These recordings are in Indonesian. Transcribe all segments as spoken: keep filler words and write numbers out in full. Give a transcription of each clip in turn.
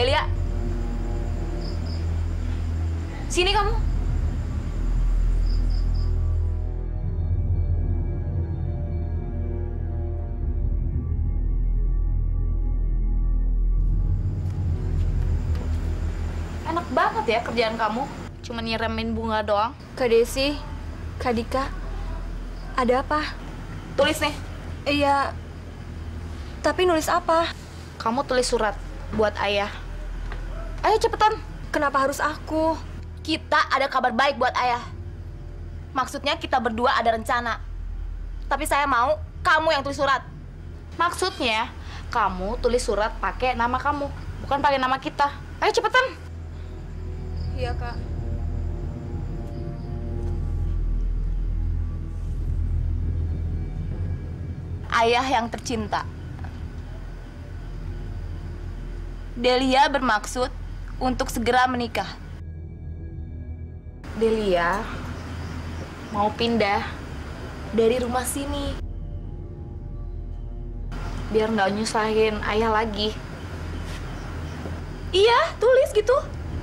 Delia, sini kamu. Enak banget ya kerjaan kamu. Cuma nyiramin bunga doang. Kak Desi, Kak Dika, ada apa? Tulis nih. Iya, tapi nulis apa? Kamu tulis surat buat ayah. Ayo cepetan. Kenapa harus aku? Kita ada kabar baik buat ayah. Maksudnya kita berdua ada rencana. Tapi saya mau kamu yang tulis surat. Maksudnya kamu tulis surat pakai nama kamu, bukan pakai nama kita. Ayo cepetan. Iya, Kak. Ayah yang tercinta. Delia bermaksud untuk segera menikah. Delia mau pindah dari rumah sini. Biar nggak nyusahin ayah lagi. Iya, tulis gitu.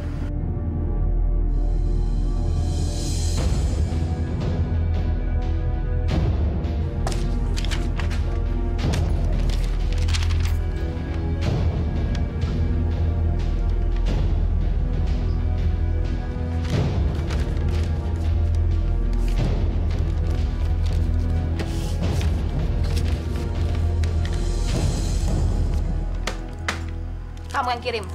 Kamu yang kirim.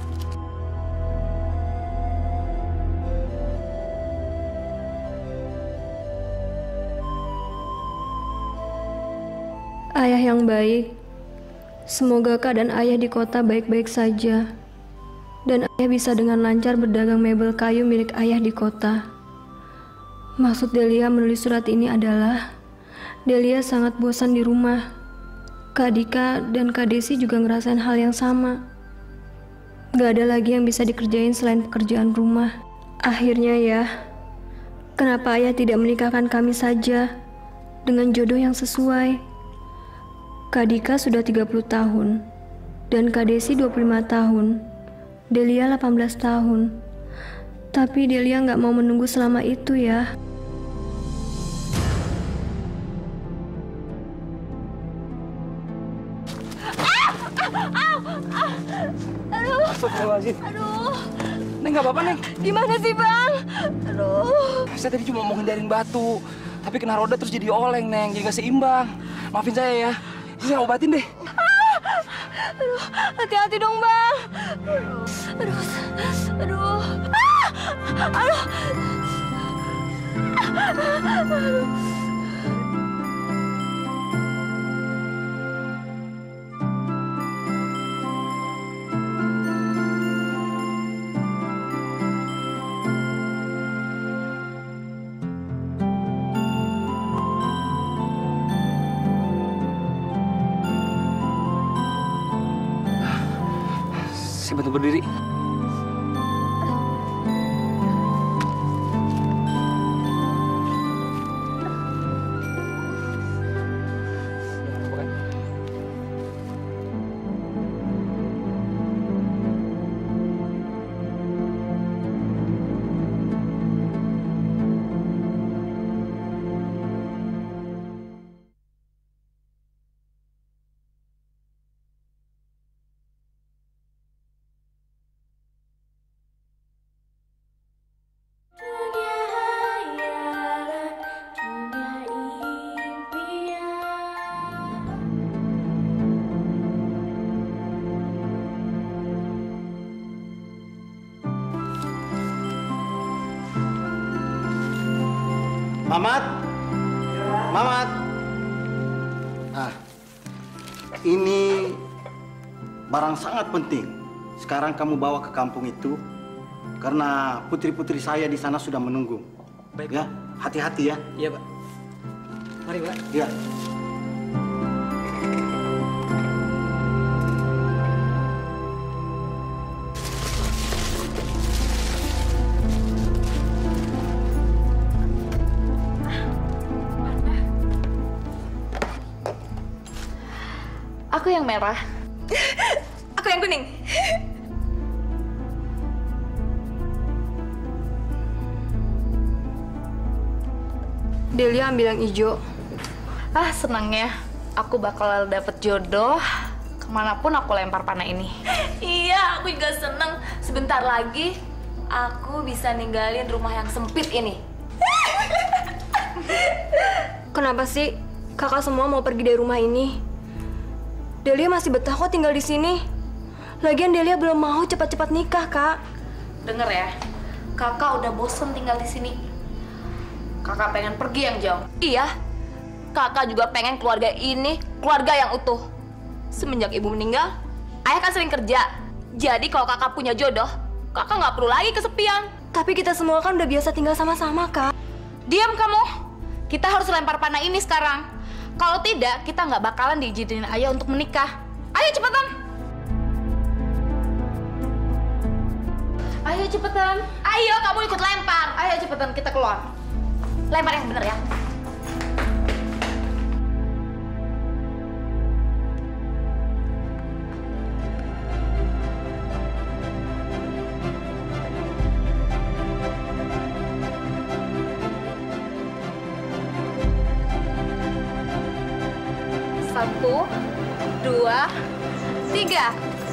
Ayah yang baik, semoga keadaan ayah di kota baik-baik saja. Dan ayah bisa dengan lancar berdagang mebel kayu milik ayah di kota. Maksud Delia menulis surat ini adalah Delia sangat bosan di rumah. Kak Dika dan Kak Desi juga ngerasain hal yang sama. Gak ada lagi yang bisa dikerjain selain pekerjaan rumah. Akhirnya ya, kenapa ayah tidak menikahkan kami saja dengan jodoh yang sesuai? Kak Dika sudah tiga puluh tahun, dan Kak Desi dua puluh lima tahun, Delia delapan belas tahun. Tapi Delia gak mau menunggu selama itu ya. Astagfirullahaladzim. Aduh, Neng, nggak apa-apa, Neng. gimana sih Bang? Aduh. Saya tadi cuma mau hindarin batu, tapi kena roda terus jadi oleng, Neng. Jadi nggak seimbang. Maafin saya ya. Ini saya obatin deh. Aduh, hati-hati dong Bang. Aduh, aduh, aduh, aduh. Aduh. Saya bantu berdiri. Mamat, Mamat. Ah, ini barang sangat penting. Sekarang kamu bawa ke kampung itu, karena putri-putri saya di sana sudah menunggu. Baik. Ya, hati-hati ya. Iya, Pak. Mari, Pak. Iya. Aku yang merah. Aku yang kuning. Delia ambil yang hijau. Ah, senangnya aku bakal dapet jodoh kemanapun aku lempar panah ini. Iya, aku juga seneng. Sebentar lagi aku bisa ninggalin rumah yang sempit ini. Kenapa sih kakak semua mau pergi dari rumah ini? Delia masih betah kok tinggal di sini. Lagian Delia belum mau cepat-cepat nikah, Kak. Denger ya, kakak udah bosen tinggal di sini. Kakak pengen pergi yang jauh. Iya, kakak juga pengen keluarga ini keluarga yang utuh. Semenjak ibu meninggal, ayah kan sering kerja. Jadi kalau kakak punya jodoh, kakak nggak perlu lagi kesepian. Tapi kita semua kan udah biasa tinggal sama-sama, Kak. Diam kamu. Kita harus lempar panah ini sekarang. Kalau tidak, kita nggak bakalan diizinin ayah untuk menikah. Ayo cepetan. Ayo cepetan. Ayo kamu ikut lempar. Ayo cepetan kita keluar. Lempar yang bener ya. Satu, dua, tiga.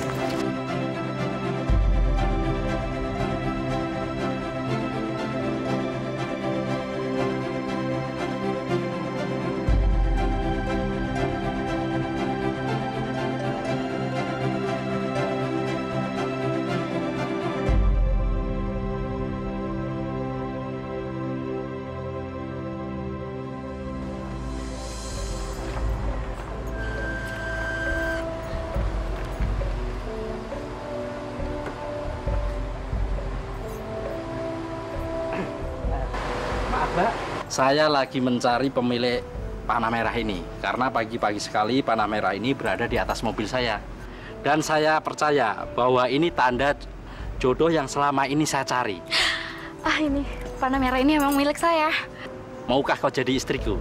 Saya lagi mencari pemilik panah merah ini karena pagi-pagi sekali panah merah ini berada di atas mobil saya. Dan saya percaya bahwa ini tanda jodoh yang selama ini saya cari. Ah, ini panah merah ini emang milik saya. Maukah kau jadi istriku?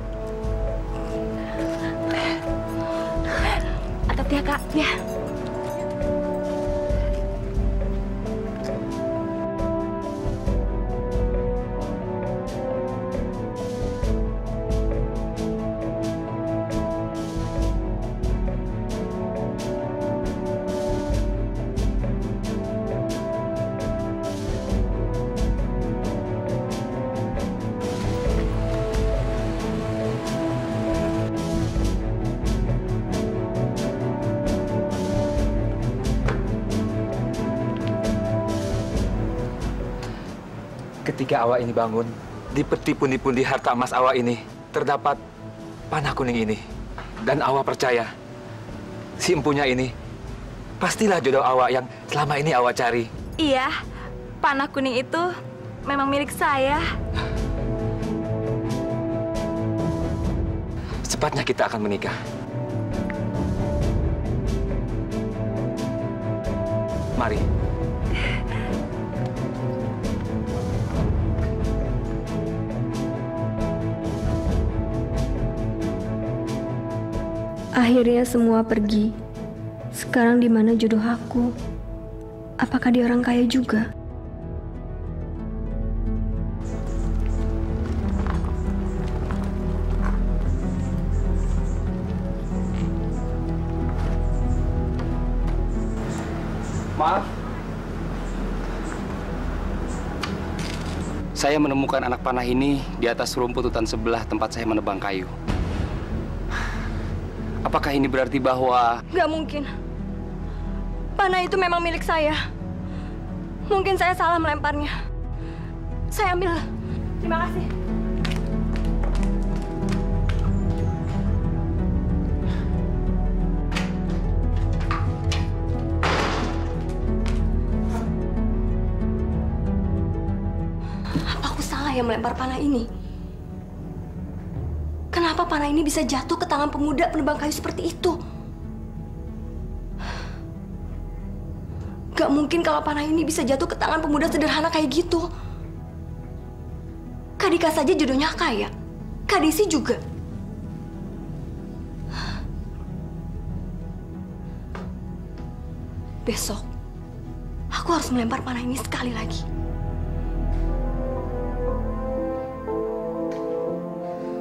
Hati-hati ya, Kak. Ya. Ketika awak ini bangun, di peti pundi-pundi harta emas awak ini terdapat panah kuning ini. Dan awak percaya, si empunya ini pastilah jodoh awak yang selama ini awak cari. Iya, panah kuning itu memang milik saya. Sepatnya kita akan menikah. Mari. Akhirnya semua pergi. Sekarang di mana jodoh aku? Apakah dia orang kaya juga? Maaf. Saya menemukan anak panah ini di atas rumput hutan sebelah tempat saya menebang kayu. Apakah ini berarti bahwa... Gak mungkin. Panah itu memang milik saya. Mungkin saya salah melemparnya. Saya ambil. Terima kasih. Apa aku salah yang melempar panah ini? Kenapa panah ini bisa jatuh ke tangan pemuda penebang kayu seperti itu? Gak mungkin kalau panah ini bisa jatuh ke tangan pemuda sederhana kayak gitu. Kak Dika saja jodohnya kaya. Kak Desi juga. Besok, aku harus melempar panah ini sekali lagi.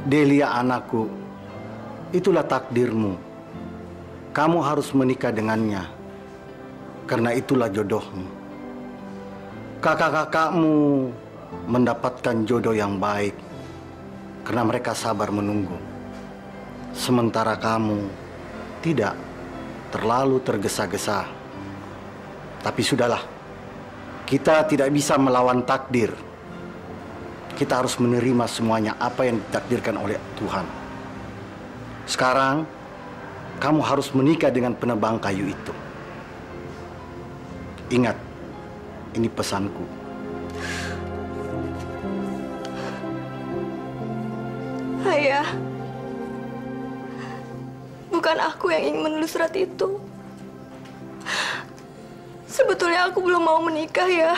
Delia anakku, itulah takdirmu. Kamu harus menikah dengannya, karena itulah jodohmu. Kakak-kakakmu mendapatkan jodoh yang baik, karena mereka sabar menunggu. Sementara kamu tidak, terlalu tergesa-gesa. Tapi sudahlah, kita tidak bisa melawan takdir. Kita harus menerima semuanya apa yang ditakdirkan oleh Tuhan. Sekarang, kamu harus menikah dengan penebang kayu itu. Ingat, ini pesanku. Ayah, bukan aku yang ingin menulis surat itu. Sebetulnya aku belum mau menikah, ya.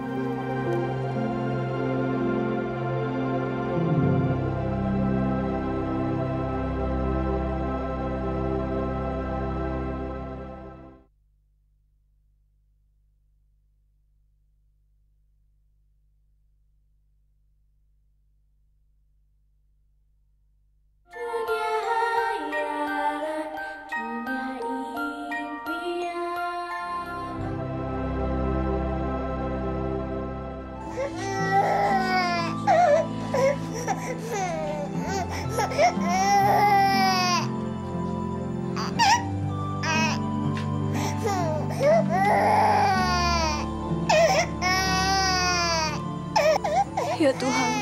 Ya Tuhan,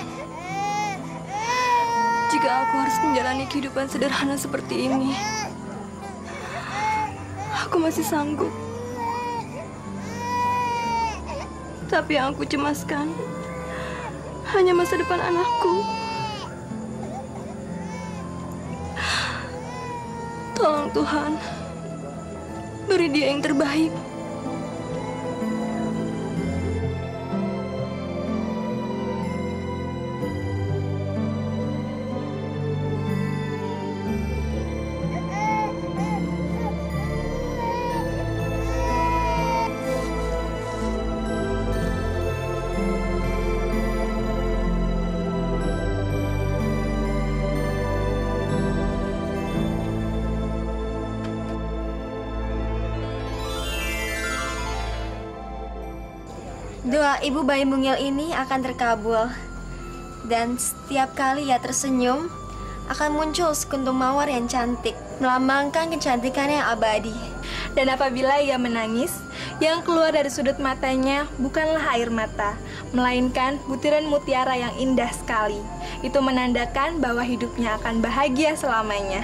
jika aku harus menjalani kehidupan sederhana seperti ini, aku masih sanggup. Tapi yang aku cemaskan hanya masa depan anakku. Tolong Tuhan, beri dia yang terbaik. Doa Ibu Bayi Mungil ini akan terkabul. Dan setiap kali ia tersenyum, akan muncul sekuntum mawar yang cantik, melambangkan kecantikan yang abadi. Dan apabila ia menangis, yang keluar dari sudut matanya bukanlah air mata, melainkan butiran mutiara yang indah sekali. Itu menandakan bahwa hidupnya akan bahagia selamanya.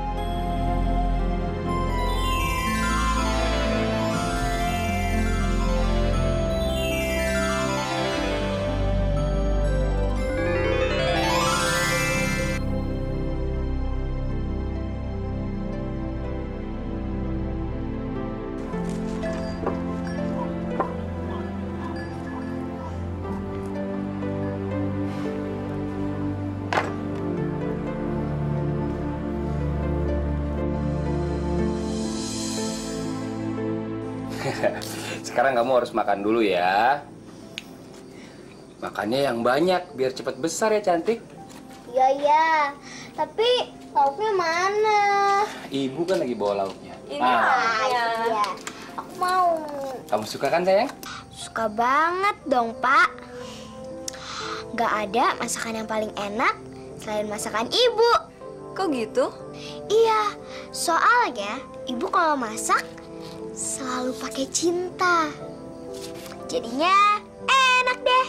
Sekarang kamu harus makan dulu ya. Makannya yang banyak biar cepat besar ya cantik. Iya, iya. Tapi lauknya mana? Ibu kan lagi bawa lauknya. Ini ah, iya. Aku mau. Kamu suka kan sayang? Suka banget dong, Pak. Gak ada masakan yang paling enak selain masakan Ibu. Kok gitu? Iya, soalnya Ibu kalau masak selalu pakai cinta. Jadinya enak deh.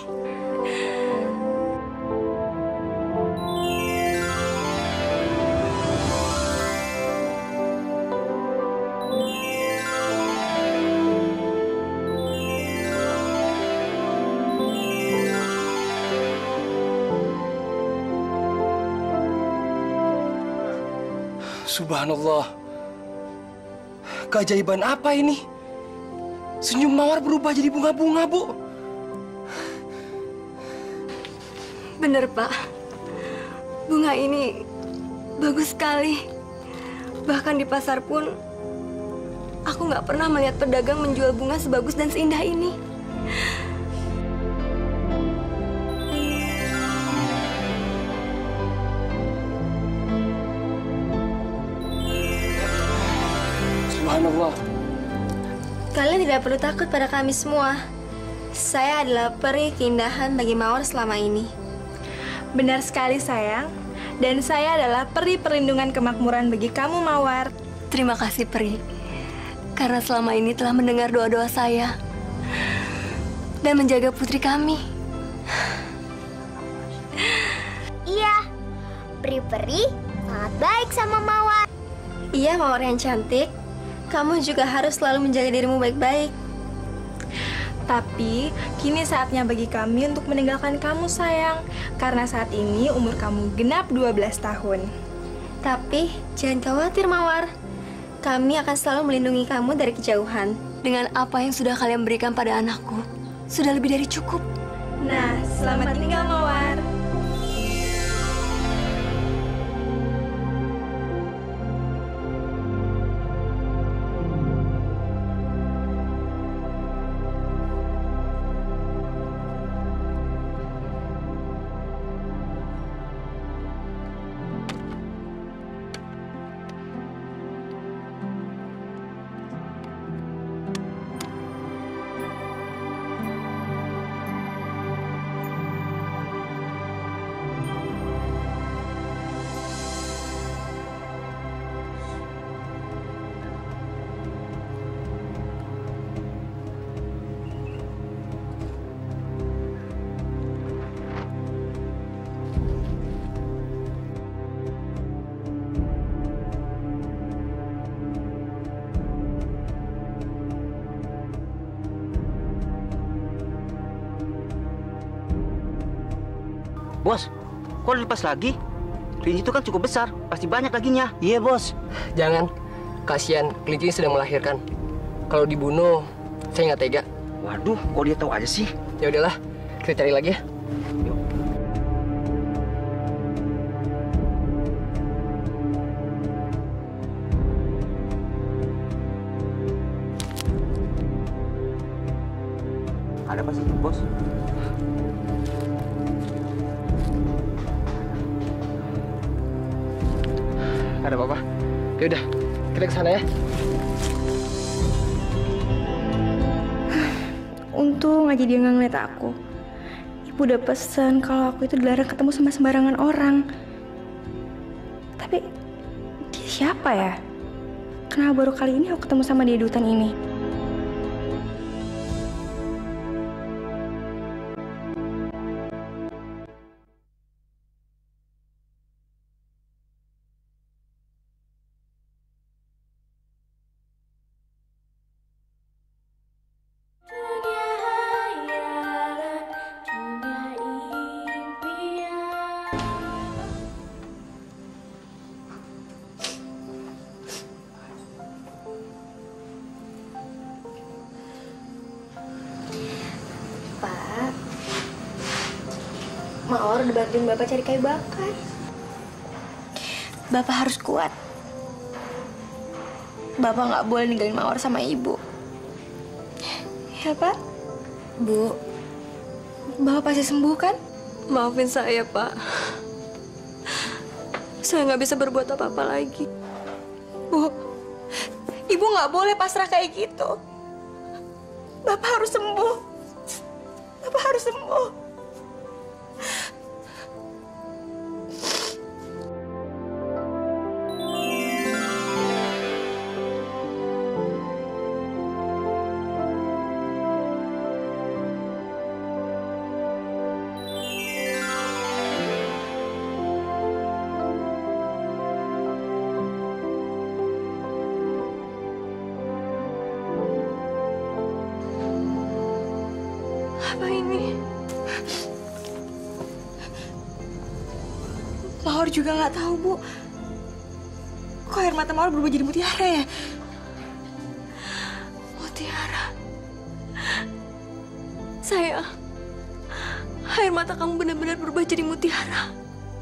Subhanallah. Keajaiban apa ini? Senyum mawar berubah jadi bunga-bunga, Bu. Bener, Pak. Bunga ini bagus sekali. Bahkan di pasar pun, aku nggak pernah melihat pedagang menjual bunga sebagus dan seindah ini. Subhanallah. Kalian tidak perlu takut pada kami semua. Saya adalah peri keindahan bagi Mawar selama ini. Benar sekali sayang. Dan saya adalah peri perlindungan kemakmuran bagi kamu Mawar. Terima kasih Peri, karena selama ini telah mendengar doa-doa saya dan menjaga putri kami. Iya, peri-peri sangat baik sama Mawar. Iya Mawar yang cantik, kamu juga harus selalu menjaga dirimu baik-baik. Tapi kini saatnya bagi kami untuk meninggalkan kamu sayang, karena saat ini umur kamu genap dua belas tahun. Tapi jangan khawatir Mawar, kami akan selalu melindungi kamu dari kejauhan. Dengan apa yang sudah kalian berikan pada anakku, sudah lebih dari cukup. Nah, selamat tinggal Mawar. Bos, kok dilepas lagi? Kelinci itu kan cukup besar, pasti banyak laginya. Iya, Bos. Jangan, kasihan kelinci sedang melahirkan. Kalau dibunuh, saya nggak tega. Waduh, kok dia tahu aja sih? Ya udahlah, kita cari lagi ya. Yuk. Ada apa sih, Bos? Ada apa-apa? Ya udah, kita ke sana ya. Untung aja dia nggak ngeliat aku. Ibu udah pesen kalau aku itu dilarang ketemu sama sembarangan orang. Tapi dia siapa ya? Kenapa baru kali ini aku ketemu sama dia di hutan ini? Pak, Mawar udah bantuin Bapak cari kayu bakar. Bapak harus kuat. Bapak nggak boleh ninggalin Mawar sama Ibu. Ya, Pak? Bu, Bapak pasti sembuh kan? maafin saya, Pak. Saya nggak bisa berbuat apa-apa lagi. Bu, Ibu nggak boleh pasrah kayak gitu. Bapak harus sembuh. Bapak harus sembuh. Apa ini? Mawar juga nggak tahu, Bu. Kok air mata Mawar berubah jadi mutiara ya? Mutiara. Sayang, air mata kamu benar-benar berubah jadi mutiara.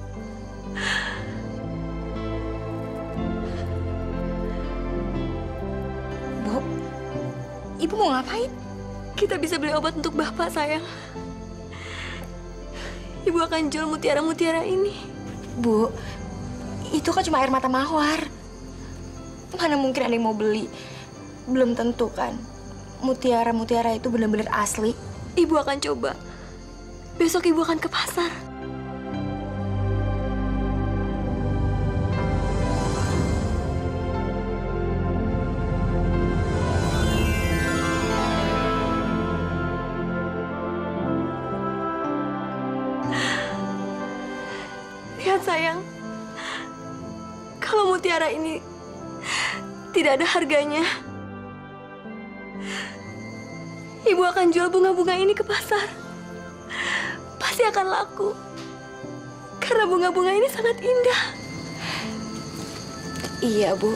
Bu, Ibu mau ngapain? Kita bisa beli obat untuk Bapak, sayang. Ibu akan jual mutiara-mutiara ini. Bu, itu kan cuma air mata Mawar. Mana mungkin ada yang mau beli? belum tentu kan mutiara-mutiara itu benar-benar asli. Ibu akan coba. Besok ibu akan ke pasar. Lihat sayang, kalau mutiara ini tidak ada harganya, ibu akan jual bunga-bunga ini ke pasar. Pasti akan laku. Karena bunga-bunga ini sangat indah. Iya, Bu.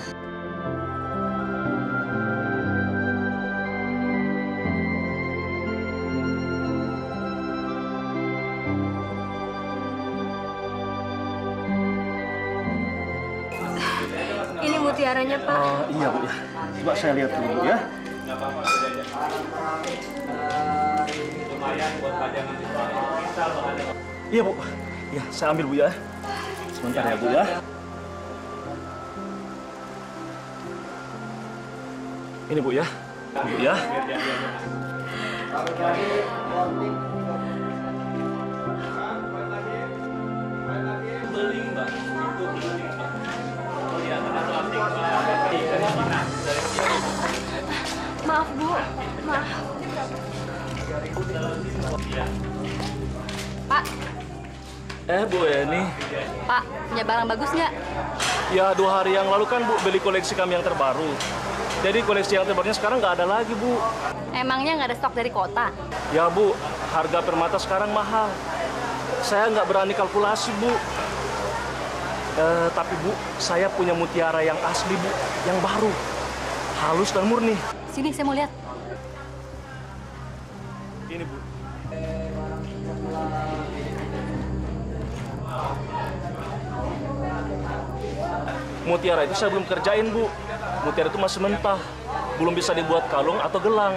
Ini mutiaranya, Pak. Oh, iya, Bu. Coba saya lihat dulu, Bu, ya. Iya, Bu. Ya, saya ambil, Bu, ya. Sebentar ya, Bu, ya. Ini, Bu, ya. Bu, ya. Maaf, Bu. Maaf. Pak. Eh, Bu Eni. Pak, punya barang bagus nggak? Ya, dua hari yang lalu kan Bu beli koleksi kami yang terbaru. Jadi koleksi yang terbarunya sekarang nggak ada lagi, Bu. Emangnya nggak ada stok dari kota? Ya, Bu. Harga permata sekarang mahal. Saya nggak berani kalkulasi, Bu. Eh, tapi, Bu, saya punya mutiara yang asli, Bu. Yang baru. Halus dan murni. Sini, saya mau lihat. Ini, Bu. Mutiara itu saya belum kerjain, Bu. Mutiara itu masih mentah. Belum bisa dibuat kalung atau gelang.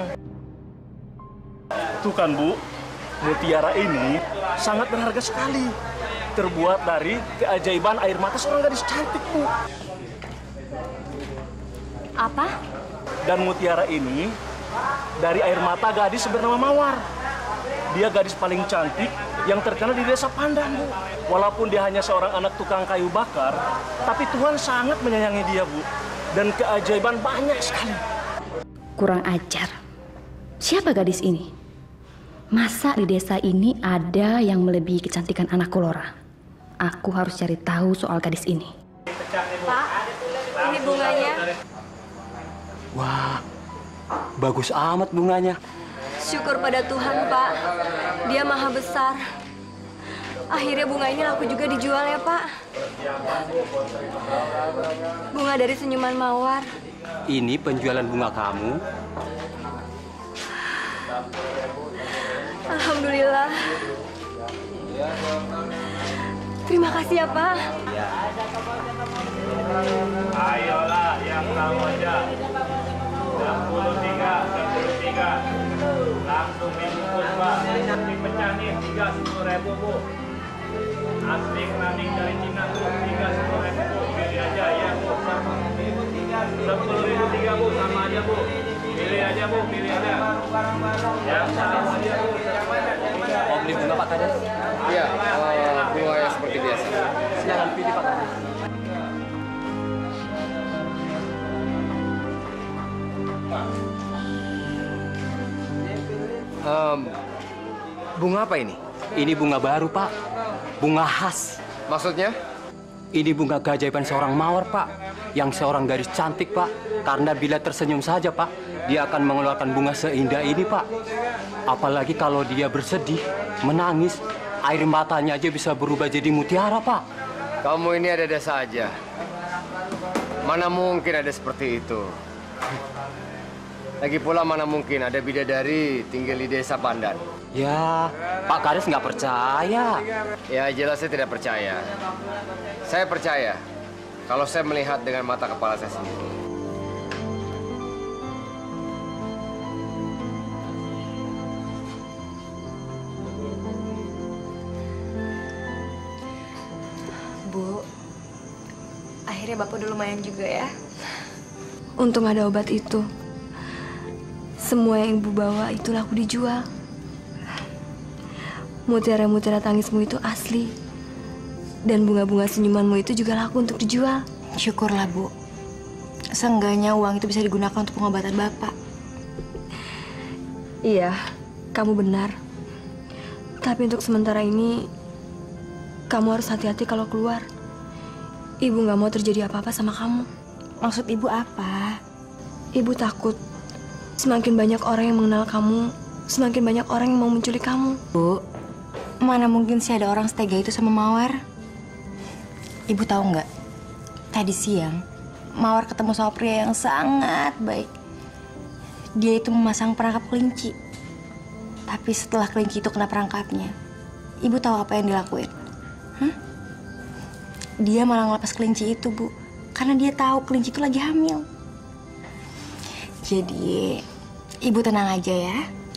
Tuh kan, Bu. Mutiara ini sangat berharga sekali. Terbuat dari keajaiban air mata seorang gadis cantik, Bu. Apa? Dan mutiara ini dari air mata gadis bernama Mawar. Dia gadis paling cantik yang terkenal di desa Pandan, Bu. Walaupun dia hanya seorang anak tukang kayu bakar, tapi Tuhan sangat menyayangi dia, Bu. Dan keajaiban banyak sekali. Kurang ajar. Siapa gadis ini? Masa di desa ini ada yang melebihi kecantikan anak Lora? Aku harus cari tahu soal gadis ini. Pak, ini bunganya. Wah, bagus amat bunganya. Syukur pada Tuhan, Pak. Dia maha besar. Akhirnya bunga ini laku juga dijual ya, Pak. Bunga dari senyuman Mawar. Ini penjualan bunga kamu. Alhamdulillah. Terima kasih ya, Pak. Ayolah, yang tahu aja. enam puluh tiga, enam puluh tiga. Langsung dibungkus, Pak. Dipecah nih, tiga sepuluh ribu, Bu. Asli keramik dari Cina, Bu. Tiga sepuluh ribu, Bu. Pilih aja, ya, Bu. Sepuluh ribu tiga, Bu. Sama aja, Bu. Pilih aja, Bu. Pilih aja. Ya, sama aja, Bu. Mau beli bunga, Pak Kades? Iya, uh, bunga yang seperti biasa. Silakan pilih, Pak Kades. Um, bunga apa ini? Ini bunga baru, Pak. Bunga khas. Maksudnya? Ini bunga keajaiban seorang Mawar, Pak. Yang seorang gadis cantik, Pak. Karena bila tersenyum saja, Pak, dia akan mengeluarkan bunga seindah ini, Pak. Apalagi kalau dia bersedih, menangis, air matanya aja bisa berubah jadi mutiara, Pak. Kamu ini ada-ada saja. Mana mungkin ada seperti itu? Lagi pula mana mungkin ada bidadari tinggal di desa Pandan? Ya, Pak Kades nggak percaya. Ya, jelas saya tidak percaya. Saya percaya kalau saya melihat dengan mata kepala saya sendiri. Bu, akhirnya Bapak udah lumayan juga ya. Untung ada obat itu. Semua yang ibu bawa itu laku dijual. Mutiara-mutiara tangismu itu asli. Dan bunga-bunga senyumanmu itu juga laku untuk dijual. Syukurlah, Bu. Seenggaknya uang itu bisa digunakan untuk pengobatan Bapak. Iya, kamu benar. Tapi untuk sementara ini, kamu harus hati-hati kalau keluar. Ibu nggak mau terjadi apa-apa sama kamu. Maksud Ibu apa? Ibu takut semakin banyak orang yang mengenal kamu, semakin banyak orang yang mau menculik kamu. Bu, mana mungkin sih ada orang setega itu sama Mawar? Ibu tahu nggak? Tadi siang, Mawar ketemu sama pria yang sangat baik. Dia itu memasang perangkap kelinci. Tapi setelah kelinci itu kena perangkapnya, Ibu tahu apa yang dilakuin? Hah? Dia malah ngelepas kelinci itu, Bu. Karena dia tahu kelinci itu lagi hamil. Jadi, Ibu tenang aja ya.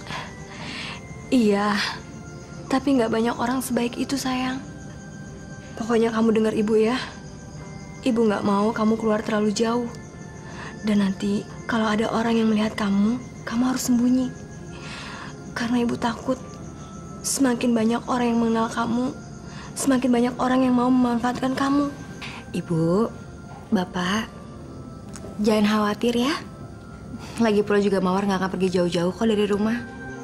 Iya, tapi nggak banyak orang sebaik itu, sayang. Pokoknya kamu dengar Ibu ya. Ibu nggak mau kamu keluar terlalu jauh. Dan nanti kalau ada orang yang melihat kamu, kamu harus sembunyi. Karena Ibu takut semakin banyak orang yang mengenal kamu, semakin banyak orang yang mau memanfaatkan kamu. Ibu, Bapak, jangan khawatir ya. Lagi pula juga Mawar nggak akan pergi jauh-jauh kok dari rumah.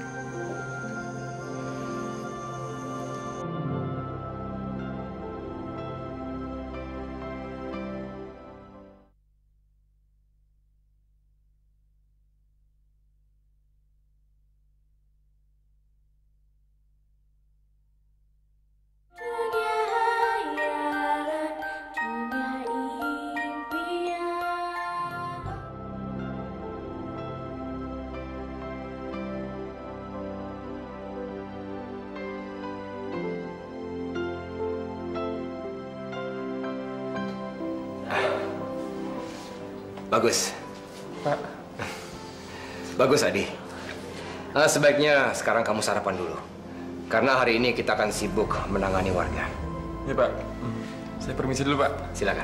Bagus. Pak. Bagus, Adi. Nah, sebaiknya sekarang kamu sarapan dulu. Karena hari ini kita akan sibuk menangani warga. Ya, Pak. Saya permisi dulu, Pak. Silakan.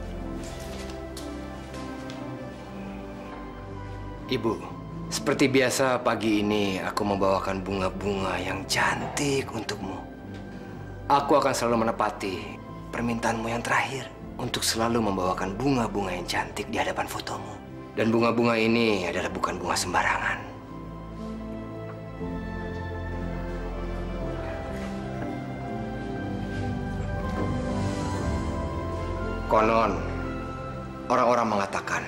Ibu, seperti biasa pagi ini aku membawakan bunga-bunga yang cantik untukmu. Aku akan selalu menepati permintaanmu yang terakhir untuk selalu membawakan bunga-bunga yang cantik di hadapan fotomu. Dan bunga-bunga ini adalah bukan bunga sembarangan. Konon, orang-orang mengatakan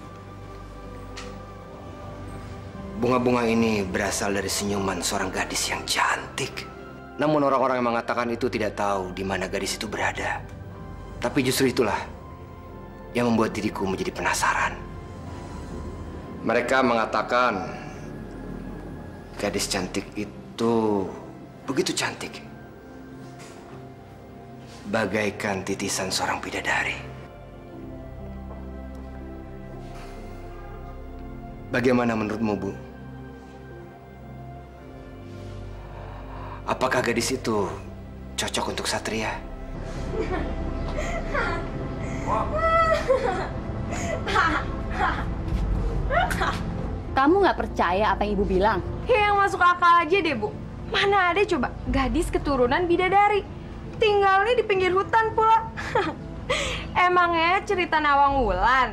bunga-bunga ini berasal dari senyuman seorang gadis yang cantik. Namun orang-orang yang mengatakan itu tidak tahu di mana gadis itu berada. Tapi justru itulah yang membuat diriku menjadi penasaran. Mereka mengatakan gadis cantik itu begitu cantik, bagaikan titisan seorang bidadari. Bagaimana menurutmu, Bu? Apakah gadis itu cocok untuk Satria? Kamu nggak percaya apa yang Ibu bilang? Ya, yang masuk akal aja deh, Bu. Mana ada coba gadis keturunan bidadari. Tinggalnya di pinggir hutan pula. Emangnya cerita Nawang Wulan?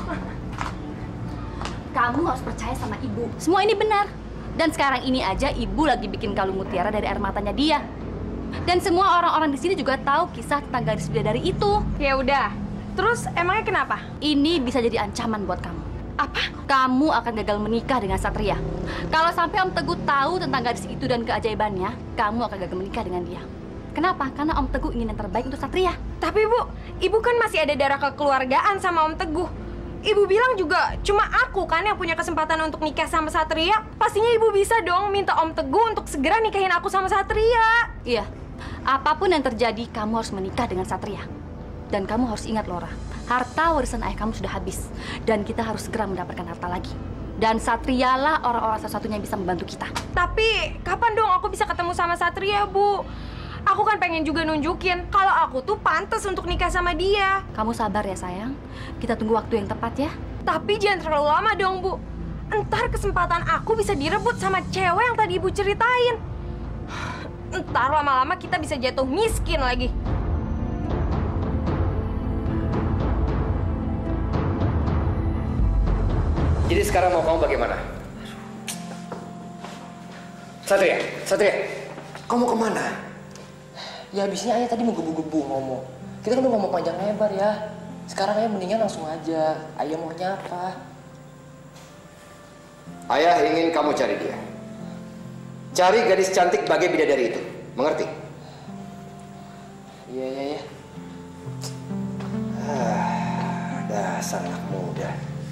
Kamu harus percaya sama Ibu. Semua ini benar. Dan sekarang ini aja Ibu lagi bikin kalung mutiara dari air matanya dia. Dan semua orang-orang di sini juga tahu kisah tentang gadis bidadari itu. Ya udah. Terus emangnya kenapa? Ini bisa jadi ancaman buat kamu. Apa? Kamu akan gagal menikah dengan Satria. Kalau sampai Om Teguh tahu tentang gadis itu dan keajaibannya, kamu akan gagal menikah dengan dia. Kenapa? Karena Om Teguh ingin yang terbaik untuk Satria. Tapi Bu, Ibu kan masih ada darah kekeluargaan sama Om Teguh. Ibu bilang juga cuma aku kan yang punya kesempatan untuk nikah sama Satria. Pastinya Ibu bisa dong minta Om Teguh untuk segera nikahin aku sama Satria. Iya, apapun yang terjadi, kamu harus menikah dengan Satria. Dan kamu harus ingat, Laura, harta warisan ayah kamu sudah habis. Dan kita harus segera mendapatkan harta lagi. Dan Satrialah orang-orang satu-satunya yang bisa membantu kita. Tapi, kapan dong aku bisa ketemu sama Satria, Bu? Aku kan pengen juga nunjukin kalau aku tuh pantas untuk nikah sama dia. Kamu sabar ya, sayang. Kita tunggu waktu yang tepat ya. Tapi jangan terlalu lama dong, Bu. Ntar kesempatan aku bisa direbut sama cewek yang tadi Ibu ceritain. Ntar lama-lama kita bisa jatuh miskin lagi. Jadi sekarang mau kamu bagaimana? Satria, Satria, kamu mau kemana? Ya habisnya Ayah tadi menggebu-gebu ngomong. Kita kan udah ngomong panjang lebar ya. Sekarang Ayah mendingan langsung aja. Ayah maunya apa? Ayah ingin kamu cari dia. Cari gadis cantik bagai bidadari itu. Mengerti? Iya, iya, iya. Ah, dasar anak muda.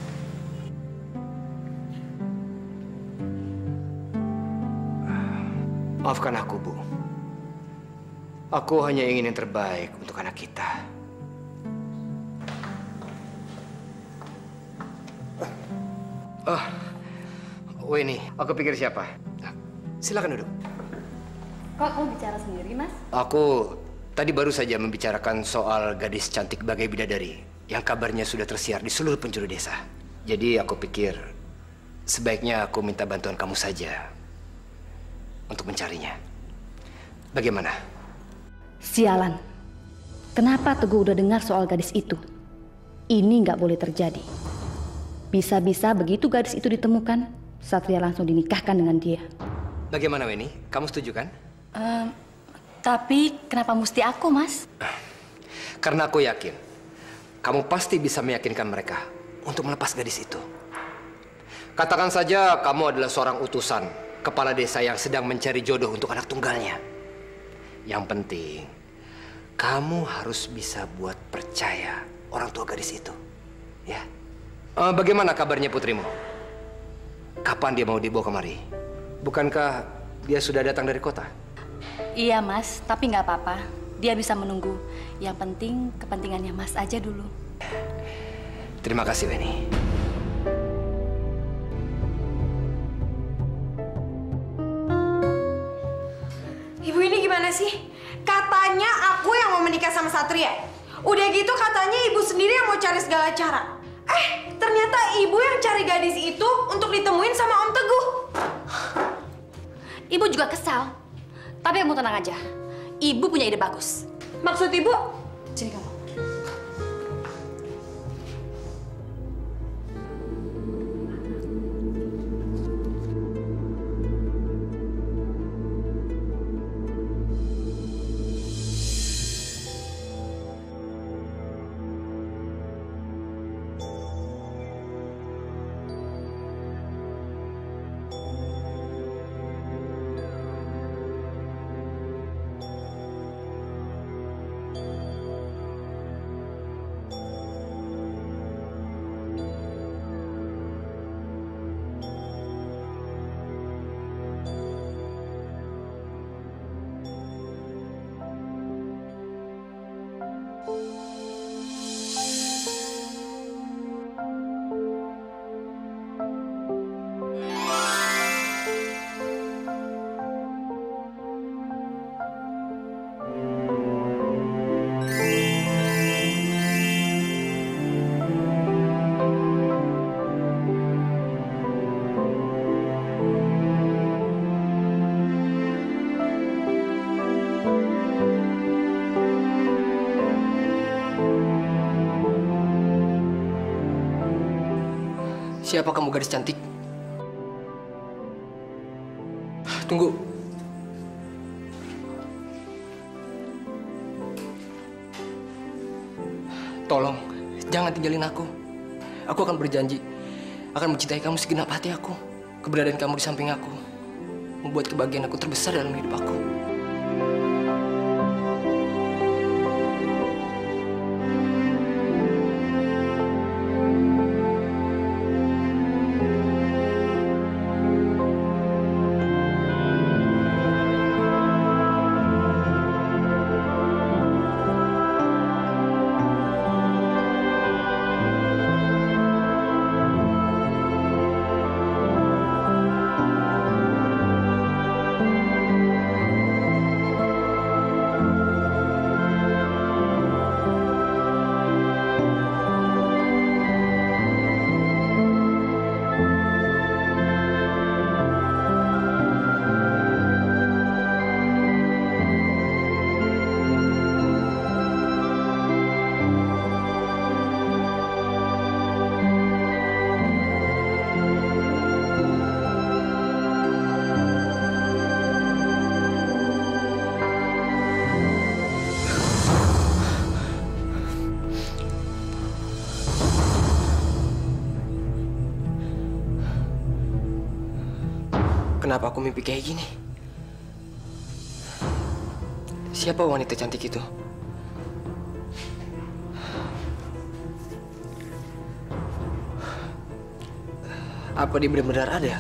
Maafkan aku, Bu. Aku hanya ingin yang terbaik untuk anak kita. Oh, Weni, aku pikir siapa? Silakan duduk. Kok kamu bicara sendiri, Mas? Aku tadi baru saja membicarakan soal gadis cantik bagai bidadari yang kabarnya sudah tersiar di seluruh penjuru desa. Jadi aku pikir sebaiknya aku minta bantuan kamu saja untuk mencarinya. Bagaimana? Sialan. Kenapa Teguh udah dengar soal gadis itu? Ini nggak boleh terjadi. Bisa-bisa begitu gadis itu ditemukan, Satria langsung dinikahkan dengan dia. Bagaimana, Weni? Kamu setuju kan? Um, tapi kenapa mesti aku, Mas? Karena aku yakin kamu pasti bisa meyakinkan mereka untuk melepas gadis itu. Katakan saja kamu adalah seorang utusan kepala desa yang sedang mencari jodoh untuk anak tunggalnya. Yang penting, kamu harus bisa buat percaya orang tua gadis itu. Ya. Uh, bagaimana kabarnya putrimu? Kapan dia mau dibawa kemari? Bukankah dia sudah datang dari kota? Iya, Mas. Tapi nggak apa-apa. Dia bisa menunggu. Yang penting kepentingannya Mas aja dulu. Terima kasih, Weni. Ibu ini gimana sih? Katanya aku yang mau menikah sama Satria. Udah gitu katanya ibu sendiri yang mau cari segala cara. Eh, ternyata ibu yang cari gadis itu untuk ditemuin sama Om Teguh. Ibu juga kesal. Tapi kamu tenang aja. Ibu punya ide bagus. Maksud ibu? Sini kamu. Siapa kamu, gadis cantik? Tunggu. Tolong, jangan tinggalin aku. Aku akan berjanji akan mencintai kamu segenap hati aku. Keberadaan kamu di samping aku membuat kebahagiaan aku terbesar dalam hidup aku. Kenapa aku mimpi kayak gini? Siapa wanita cantik itu? Apa dia benar-benar ada?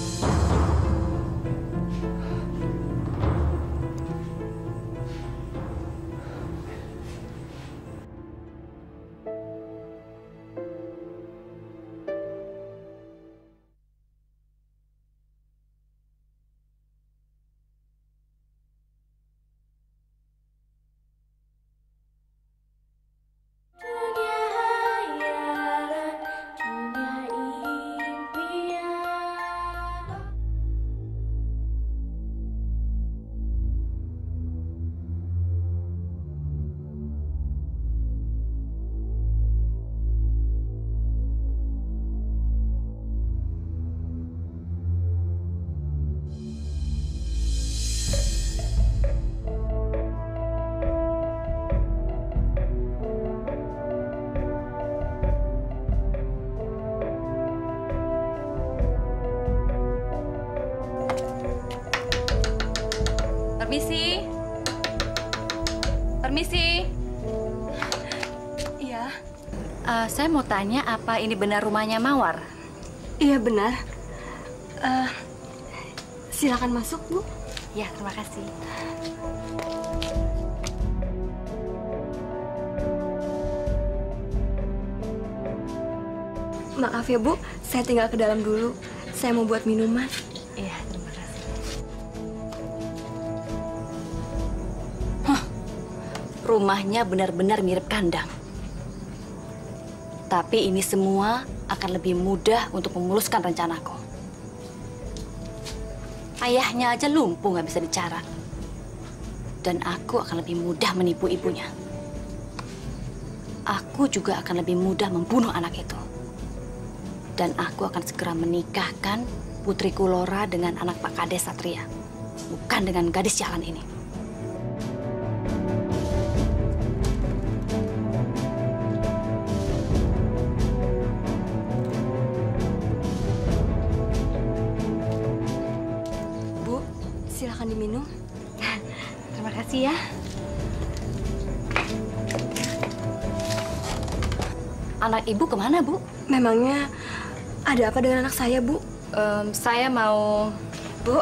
Permisi. Permisi. Iya. Uh, saya mau tanya, apa ini benar rumahnya Mawar? Iya benar. Uh, silakan masuk, Bu. Ya, terima kasih. Maaf ya, Bu. Saya tinggal ke dalam dulu. Saya mau buat minuman. Iya, terima kasih. Rumahnya benar-benar mirip kandang. Tapi ini semua akan lebih mudah untuk memuluskan rencanaku. Ayahnya aja lumpuh nggak bisa bicara. Dan aku akan lebih mudah menipu ibunya. Aku juga akan lebih mudah membunuh anak itu. Dan aku akan segera menikahkan putriku Laura dengan anak Pak Kades Satria. Bukan dengan gadis jalan ini. Silakan diminum. Terima kasih ya. Anak ibu kemana, Bu? Memangnya ada apa dengan anak saya, Bu? Um, saya mau... Bu...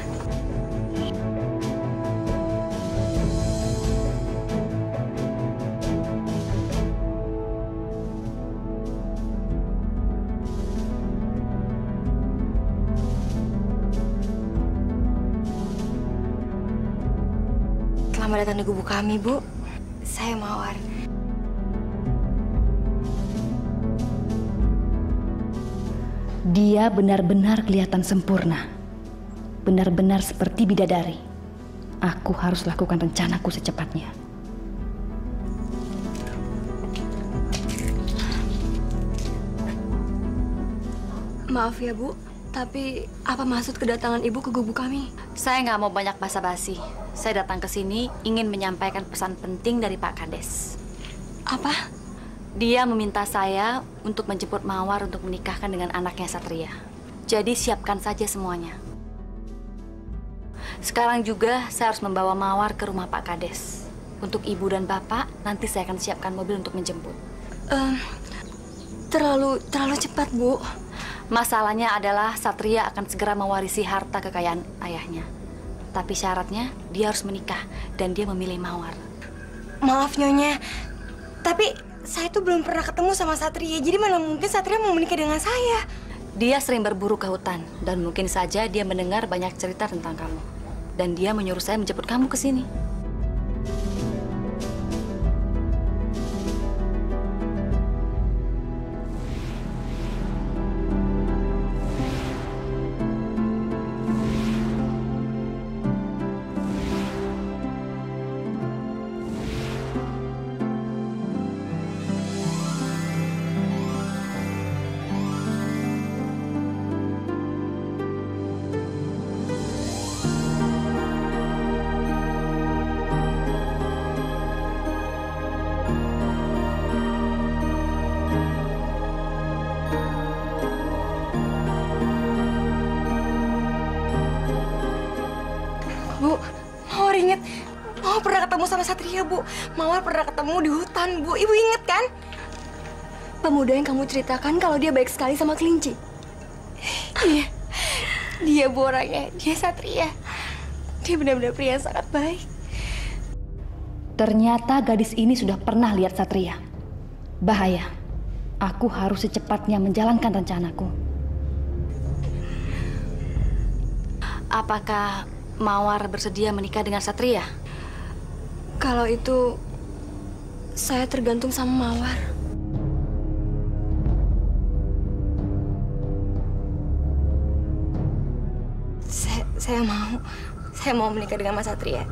Selamat datang di gubuk kami, Bu. Saya Mawar. Dia benar-benar kelihatan sempurna. Benar-benar seperti bidadari. Aku harus lakukan rencanaku secepatnya. Maaf ya, Bu. Tapi apa maksud kedatangan Ibu ke gubuk kami? Saya nggak mau banyak basa-basi. Saya datang ke sini ingin menyampaikan pesan penting dari Pak Kades. Apa? Dia meminta saya untuk menjemput Mawar untuk menikahkan dengan anaknya Satria. Jadi siapkan saja semuanya. Sekarang juga saya harus membawa Mawar ke rumah Pak Kades. Untuk Ibu dan Bapak, nanti saya akan siapkan mobil untuk menjemput. Um, terlalu, terlalu cepat, Bu. Masalahnya adalah Satria akan segera mewarisi harta kekayaan ayahnya. Tapi syaratnya dia harus menikah dan dia memilih Mawar. Maaf Nyonya, tapi saya tuh belum pernah ketemu sama Satria. Jadi mana mungkin Satria mau menikah dengan saya? Dia sering berburu ke hutan dan mungkin saja dia mendengar banyak cerita tentang kamu. Dan dia menyuruh saya menjemput kamu ke sini. ketemu sama Satria, Bu. Mawar pernah ketemu di hutan, Bu. Ibu inget kan? Pemuda yang kamu ceritakan kalau dia baik sekali sama kelinci. Iya. Dia, Bu, orangnya. Dia Satria. Dia benar-benar pria yang sangat baik. Ternyata gadis ini sudah pernah lihat Satria. Bahaya. Aku harus secepatnya menjalankan rencanaku. Apakah Mawar bersedia menikah dengan Satria? Kalau itu, saya tergantung sama Mawar. Saya, saya mau, saya mau menikah dengan Mas Satria.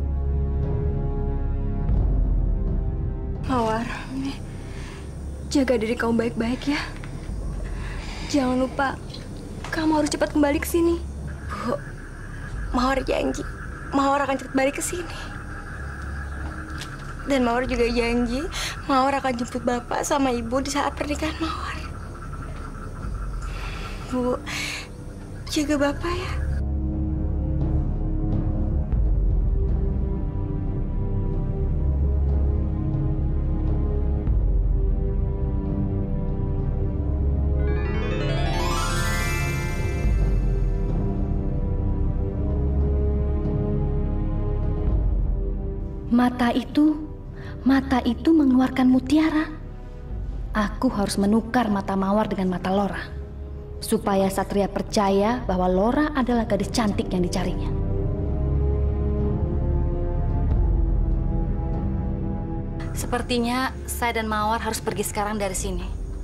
Mawar, jaga diri kamu baik-baik ya. Jangan lupa, kamu harus cepat kembali ke sini. Bu, Mawar janji, Mawar akan cepat balik ke sini. Dan Mawar juga janji, Mawar akan jemput Bapak sama Ibu di saat pernikahan Mawar. Bu, jaga Bapak ya. Mata itu, mata itu mengeluarkan mutiara. Aku harus menukar mata Mawar dengan mata Lora, supaya Satria percaya bahwa Lora adalah gadis cantik yang dicarinya. Sepertinya saya dan Mawar harus pergi sekarang dari sini.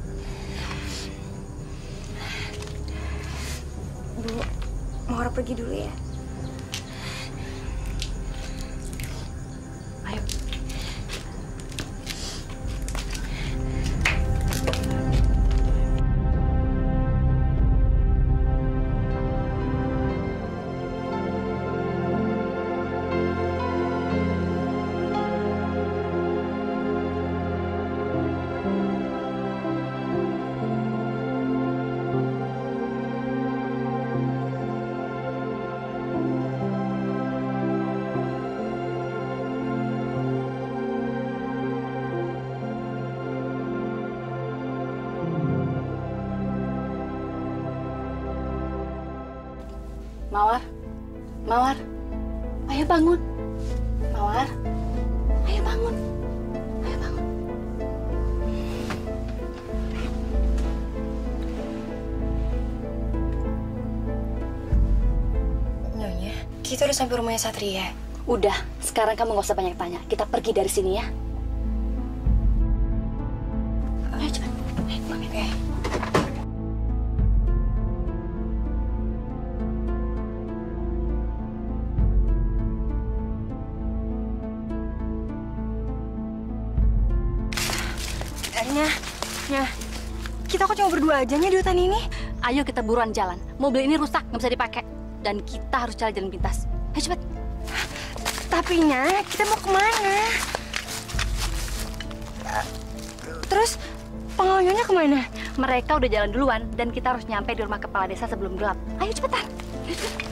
Bu, Mawar pergi dulu ya. Mawar, Mawar, ayo bangun. Mawar, ayo bangun. Ayo bangun. Nyonya, kita udah sampai rumahnya Satria. Udah, sekarang kamu nggak usah banyak tanya. Kita pergi dari sini ya. Ayo cepat. Oke. Nya, Nya, kita kok cuma berdua aja nya di hutan ini? Ayo kita buruan jalan. Mobil ini rusak, nggak bisa dipakai. Dan kita harus cari jalan pintas. Ayo cepat. Tapi Nya, kita mau kemana? Terus pengawalnya kemana? Mereka udah jalan duluan dan kita harus nyampe di rumah kepala desa sebelum gelap. Ayo cepetan. Ayo cepetan.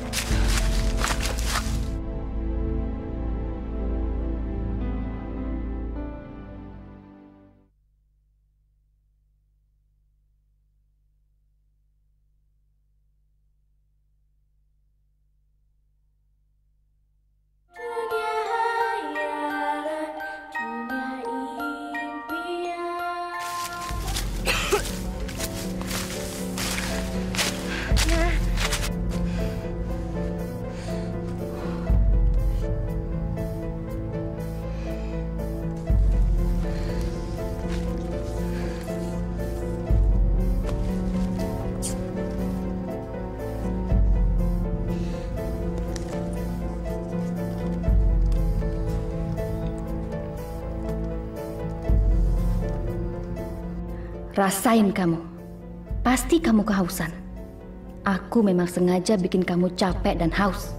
Rasain kamu. Pasti kamu kehausan. Aku memang sengaja bikin kamu capek dan haus.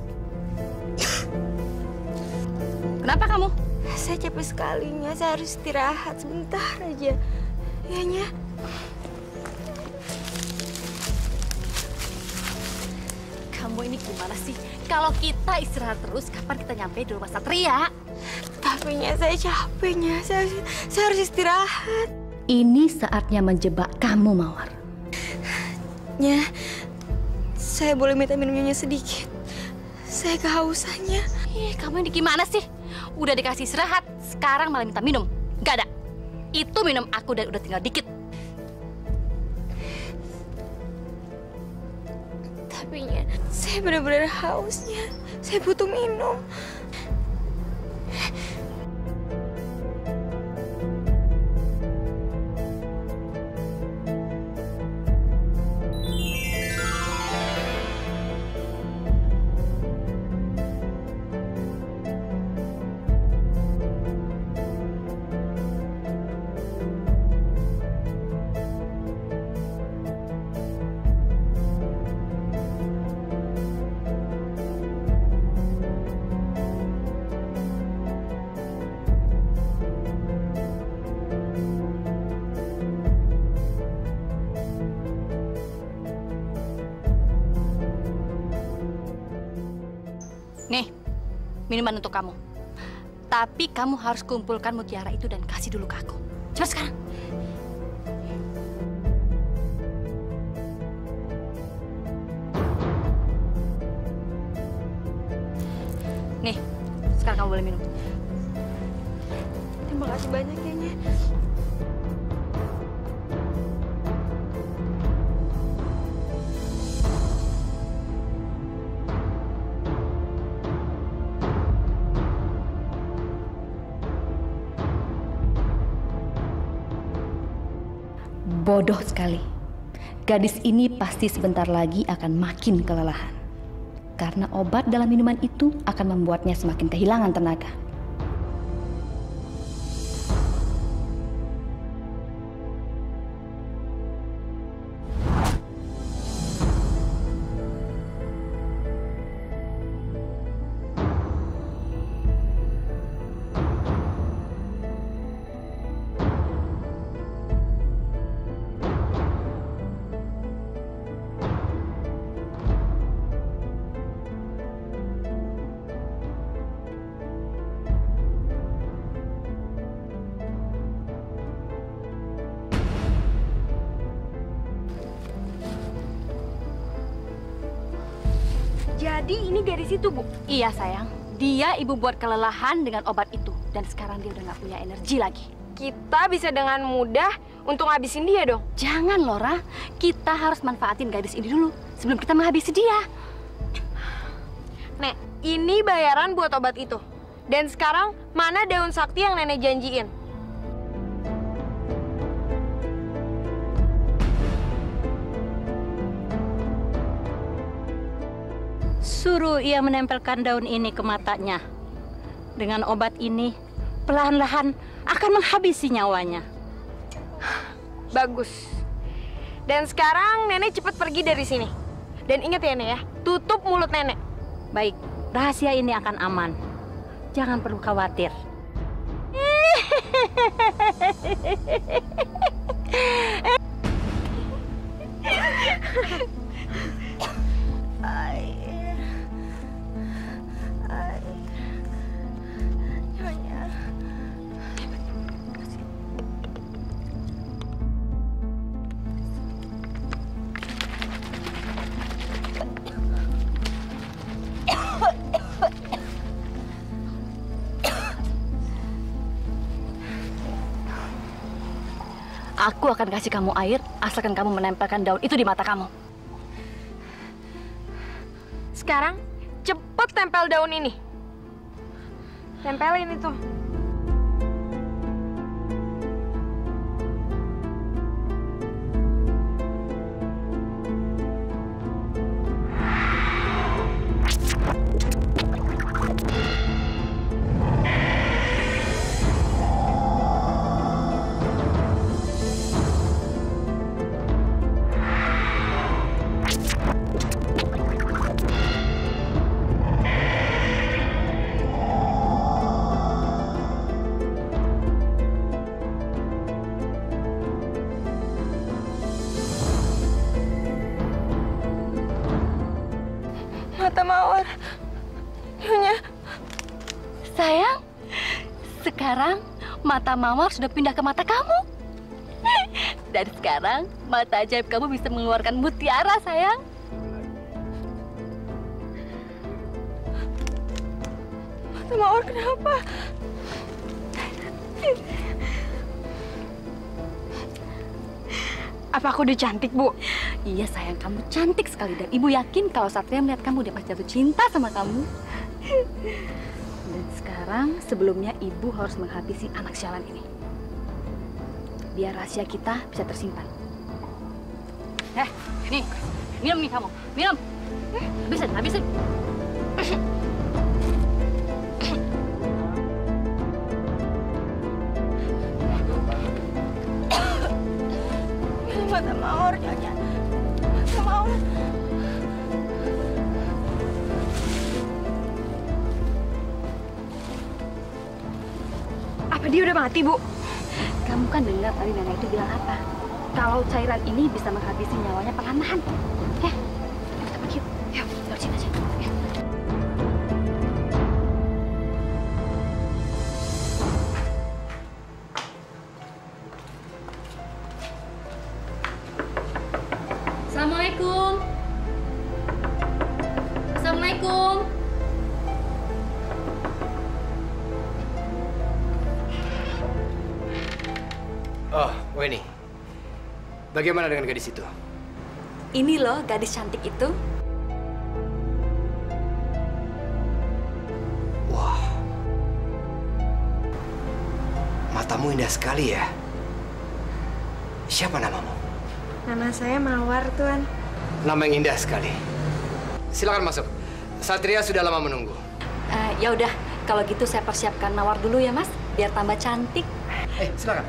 Kenapa kamu? Saya capek sekali, Nya. Saya harus istirahat sebentar aja. Ya, Nya. Kamu ini gimana sih? Kalau kita istirahat terus, kapan kita nyampe di rumah Satria? Capeknya, saya capeknya. Saya, saya harus istirahat. Ini saatnya menjebak kamu, Mawar. Nya, saya boleh minta minumnya sedikit. Saya kehausannya. Ih, kamu ini gimana sih? Udah dikasih istirahat, sekarang malah minta minum. Gak ada. Itu minum aku dan udah tinggal dikit. Tapi Nya, saya benar-benar hausnya. Saya butuh minum. Nih, minuman untuk kamu. Tapi kamu harus kumpulkan mutiara itu dan kasih dulu ke aku. Cepat sekarang. Nih, sekarang kamu boleh minum. Terima kasih banyak ya, Nya. Bodoh sekali. Gadis ini pasti sebentar lagi akan makin kelelahan. Karena obat dalam minuman itu akan membuatnya semakin kehilangan tenaga. Jadi ini gadis itu, Bu? Iya, sayang. Dia ibu buat kelelahan dengan obat itu. Dan sekarang dia udah nggak punya energi lagi. Kita bisa dengan mudah untuk ngabisin dia dong. Jangan, Laura. Kita harus manfaatin gadis ini dulu sebelum kita menghabisi dia. Nek, ini bayaran buat obat itu. Dan sekarang, mana daun sakti yang nenek janjiin? Suruh ia menempelkan daun ini ke matanya. Dengan obat ini, perlahan-lahan akan menghabisi nyawanya. Bagus. Dan sekarang nenek cepat pergi dari sini. Dan ingat ya, Nek ya, tutup mulut nenek. Baik, rahasia ini akan aman. Jangan perlu khawatir. Ay. Ay. Nyonya. Aku akan kasih kamu air, asalkan kamu menempelkan daun itu di mata kamu. Sekarang, cepet tempel daun ini. Tempelin itu. sekarang mata Mawar sudah pindah ke mata kamu. Dan sekarang mata ajaib kamu bisa mengeluarkan mutiara, sayang. Mata Mawar kenapa? Apa aku udah cantik, Bu? Iya, sayang, kamu cantik sekali. Dan Ibu yakin kalau Satria melihat kamu, dia pasti jatuh cinta sama kamu. Dan sekarang, sebelumnya Ibu harus menghabisi anak sialan ini. Biar rahasia kita bisa tersimpan. Eh, nih, minum nih kamu. Minum. Habisin, habisin. Mata Mawar, Nyonya. Mata Mawar. Apa dia udah mati, Bu? Kamu kan dengar tadi nenek itu bilang apa? Kalau cairan ini bisa menghabisi nyawanya perlahan-lahan. Eh, kita pergi yuk. Yuk, dari sini aja. Yuk. Assalamualaikum. Assalamualaikum. Oh, Weni. Bagaimana dengan gadis itu? Ini loh gadis cantik itu. Wah. Matamu indah sekali ya. Siapa namamu? Nama saya Mawar, Tuan. Nama yang indah sekali. Silakan masuk. Satria sudah lama menunggu. Uh, ya udah, kalau gitu saya persiapkan Mawar dulu ya, Mas, biar tambah cantik. Eh, silakan.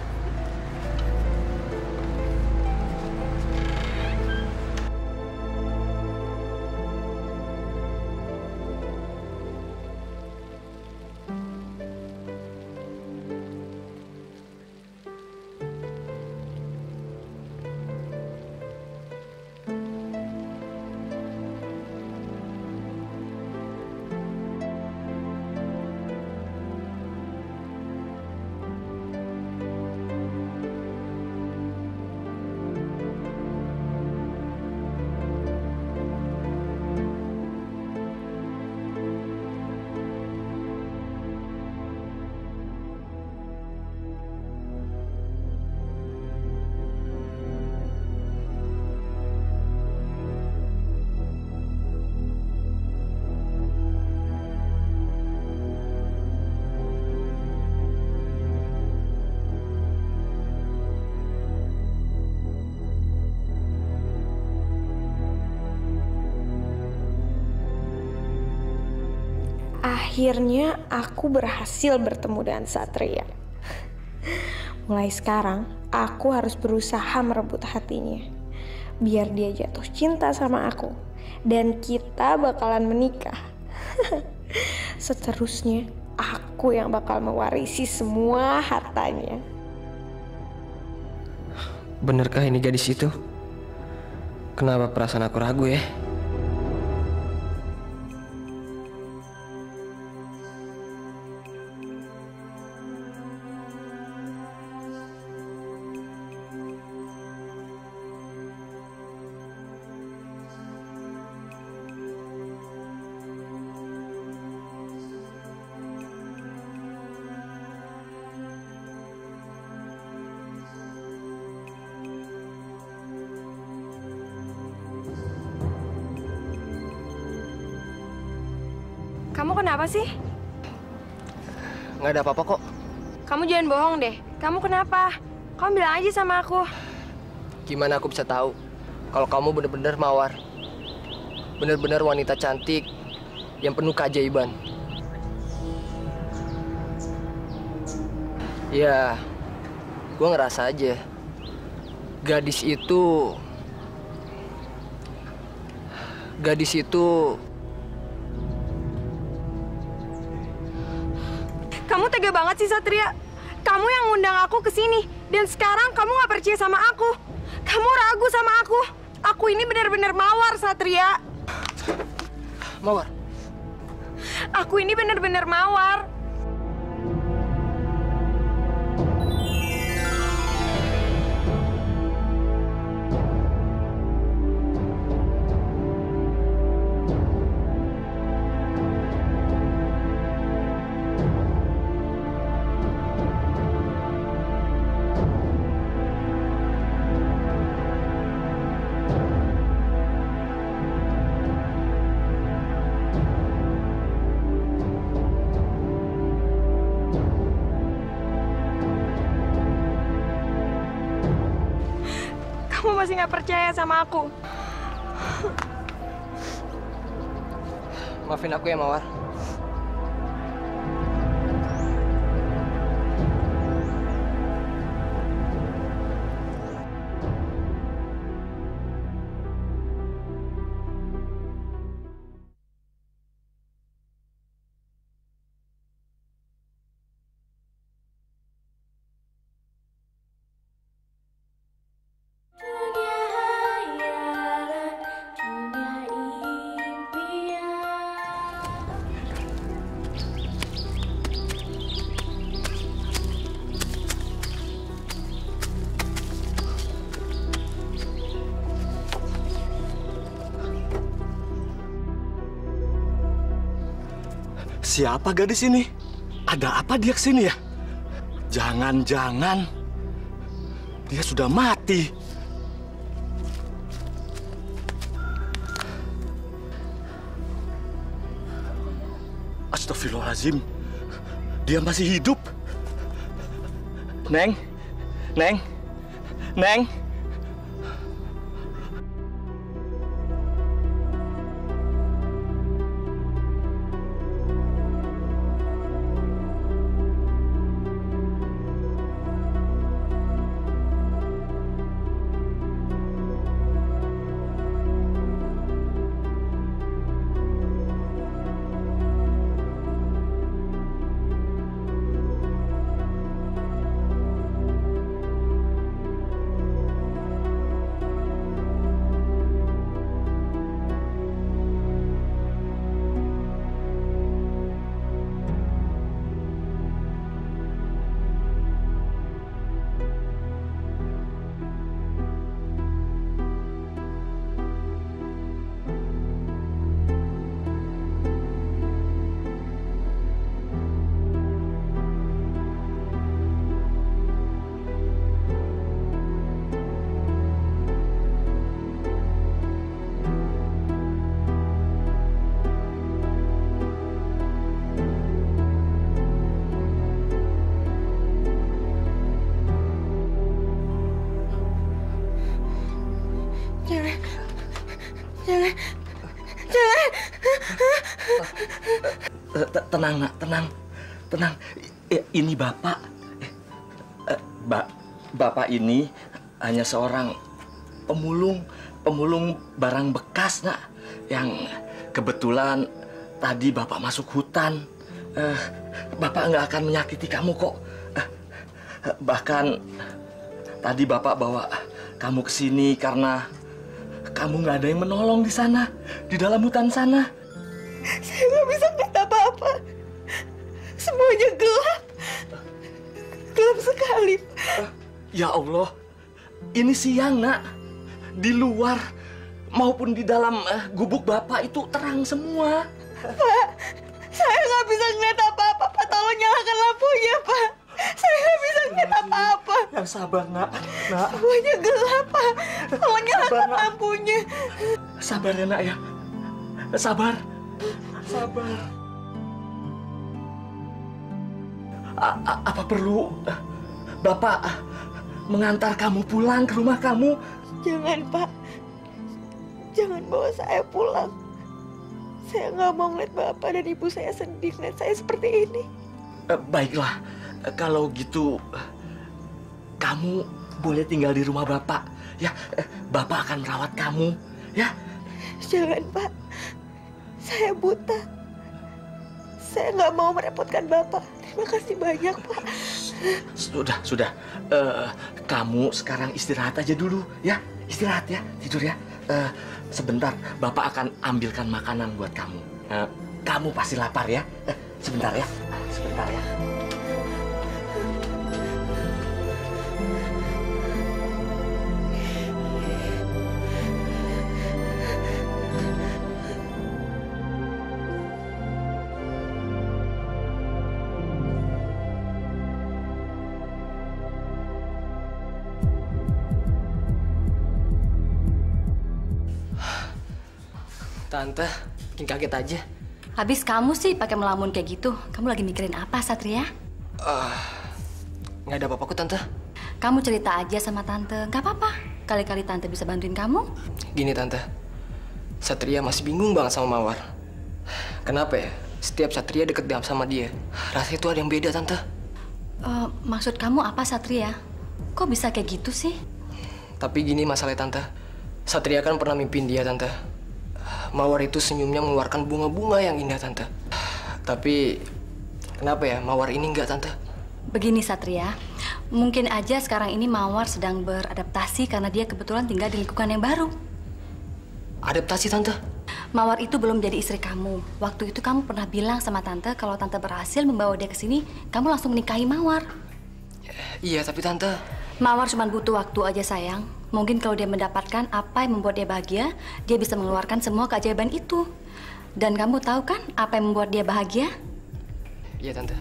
Akhirnya aku berhasil bertemu dengan Satria. Mulai sekarang, aku harus berusaha merebut hatinya. Biar dia jatuh cinta sama aku. Dan kita bakalan menikah. Seterusnya, aku yang bakal mewarisi semua hartanya. Benarkah ini gadis itu? Kenapa perasaan aku ragu ya? Kamu kenapa sih? Nggak ada apa-apa kok. Kamu jangan bohong deh. Kamu kenapa? Kamu bilang aja sama aku. Gimana aku bisa tahu kalau kamu benar-benar Mawar? Benar-benar wanita cantik yang penuh keajaiban. Ya, gue ngerasa aja gadis itu gadis itu Kamu tega banget sih, Satria. Kamu yang ngundang aku ke sini dan sekarang kamu gak percaya sama aku. Kamu ragu sama aku. Aku ini benar-benar Mawar, Satria. Mawar. Aku ini benar-benar Mawar. kamu masih nggak percaya sama aku. Maafin aku ya, Mawar. Siapa gadis ini? Ada apa dia kesini ya? Jangan-jangan dia sudah mati. Astagfirullahaladzim, dia masih hidup. Neng, Neng, Neng. Tenang, nak, tenang, tenang. Ini bapak, ba, bapak ini hanya seorang pemulung, pemulung barang bekas, nak. Yang kebetulan tadi bapak masuk hutan. Uh, bapak nggak akan menyakiti kamu kok. Uh, bahkan tadi bapak bawa kamu ke sini karena kamu nggak ada yang menolong di sana, di dalam hutan sana. Saya nggak bisa ngeliat apa-apa. Semuanya gelap. Gelap sekali. Ya Allah, ini siang, nak. Di luar maupun di dalam uh, gubuk bapak itu terang semua. Pak, saya nggak bisa ngeliat apa-apa. Pak, tolong nyalakan lampunya, Pak. Saya nggak bisa ngeliat apa-apa. Yang sabar, nak. Nak. Semuanya gelap, Pak. Tolong nyalakan lampunya. Sabar ya, nak ya. Sabar. Sabar. A -a apa perlu bapak mengantar kamu pulang ke rumah kamu? Jangan, Pak. Jangan bawa saya pulang. Saya nggak mau ngeliat bapak dan ibu saya sedih ngeliat saya seperti ini. Uh, baiklah, uh, kalau gitu uh, kamu boleh tinggal di rumah bapak. Ya, uh, bapak akan merawat kamu. Ya. Jangan, Pak. Saya buta. Saya nggak mau merepotkan bapak. Terima kasih banyak, Pak. Sudah, sudah. Uh, kamu sekarang istirahat aja dulu, ya. Istirahat ya, tidur ya. Uh, sebentar, bapak akan ambilkan makanan buat kamu. Uh, kamu pasti lapar ya. Uh, sebentar ya, sebentar ya. Tante, bikin kaget aja. Habis kamu sih pakai melamun kayak gitu. Kamu lagi mikirin apa, Satria? Uh, nggak ada apa-apa kok, Tante. Kamu cerita aja sama Tante. Nggak apa-apa. Sekali-kali Tante bisa bantuin kamu. Gini Tante, Satria masih bingung banget sama Mawar. Kenapa ya? Setiap Satria deket sama dia, rasanya itu ada yang beda Tante. Uh, maksud kamu apa Satria? Kok bisa kayak gitu sih? Tapi gini masalahnya Tante, Satria kan pernah mimpin dia Tante. Mawar itu senyumnya mengeluarkan bunga-bunga yang indah Tante. Tapi kenapa ya Mawar ini enggak Tante? Begini Satria, mungkin aja sekarang ini Mawar sedang beradaptasi karena dia kebetulan tinggal di lingkungan yang baru. Adaptasi Tante? Mawar itu belum jadi istri kamu. Waktu itu kamu pernah bilang sama Tante kalau Tante berhasil membawa dia ke sini, kamu langsung menikahi Mawar. Iya, tapi Tante... Mawar cuma butuh waktu aja sayang. Mungkin kalau dia mendapatkan apa yang membuat dia bahagia, dia bisa mengeluarkan semua keajaiban itu. Dan kamu tahu kan apa yang membuat dia bahagia? Iya Tante.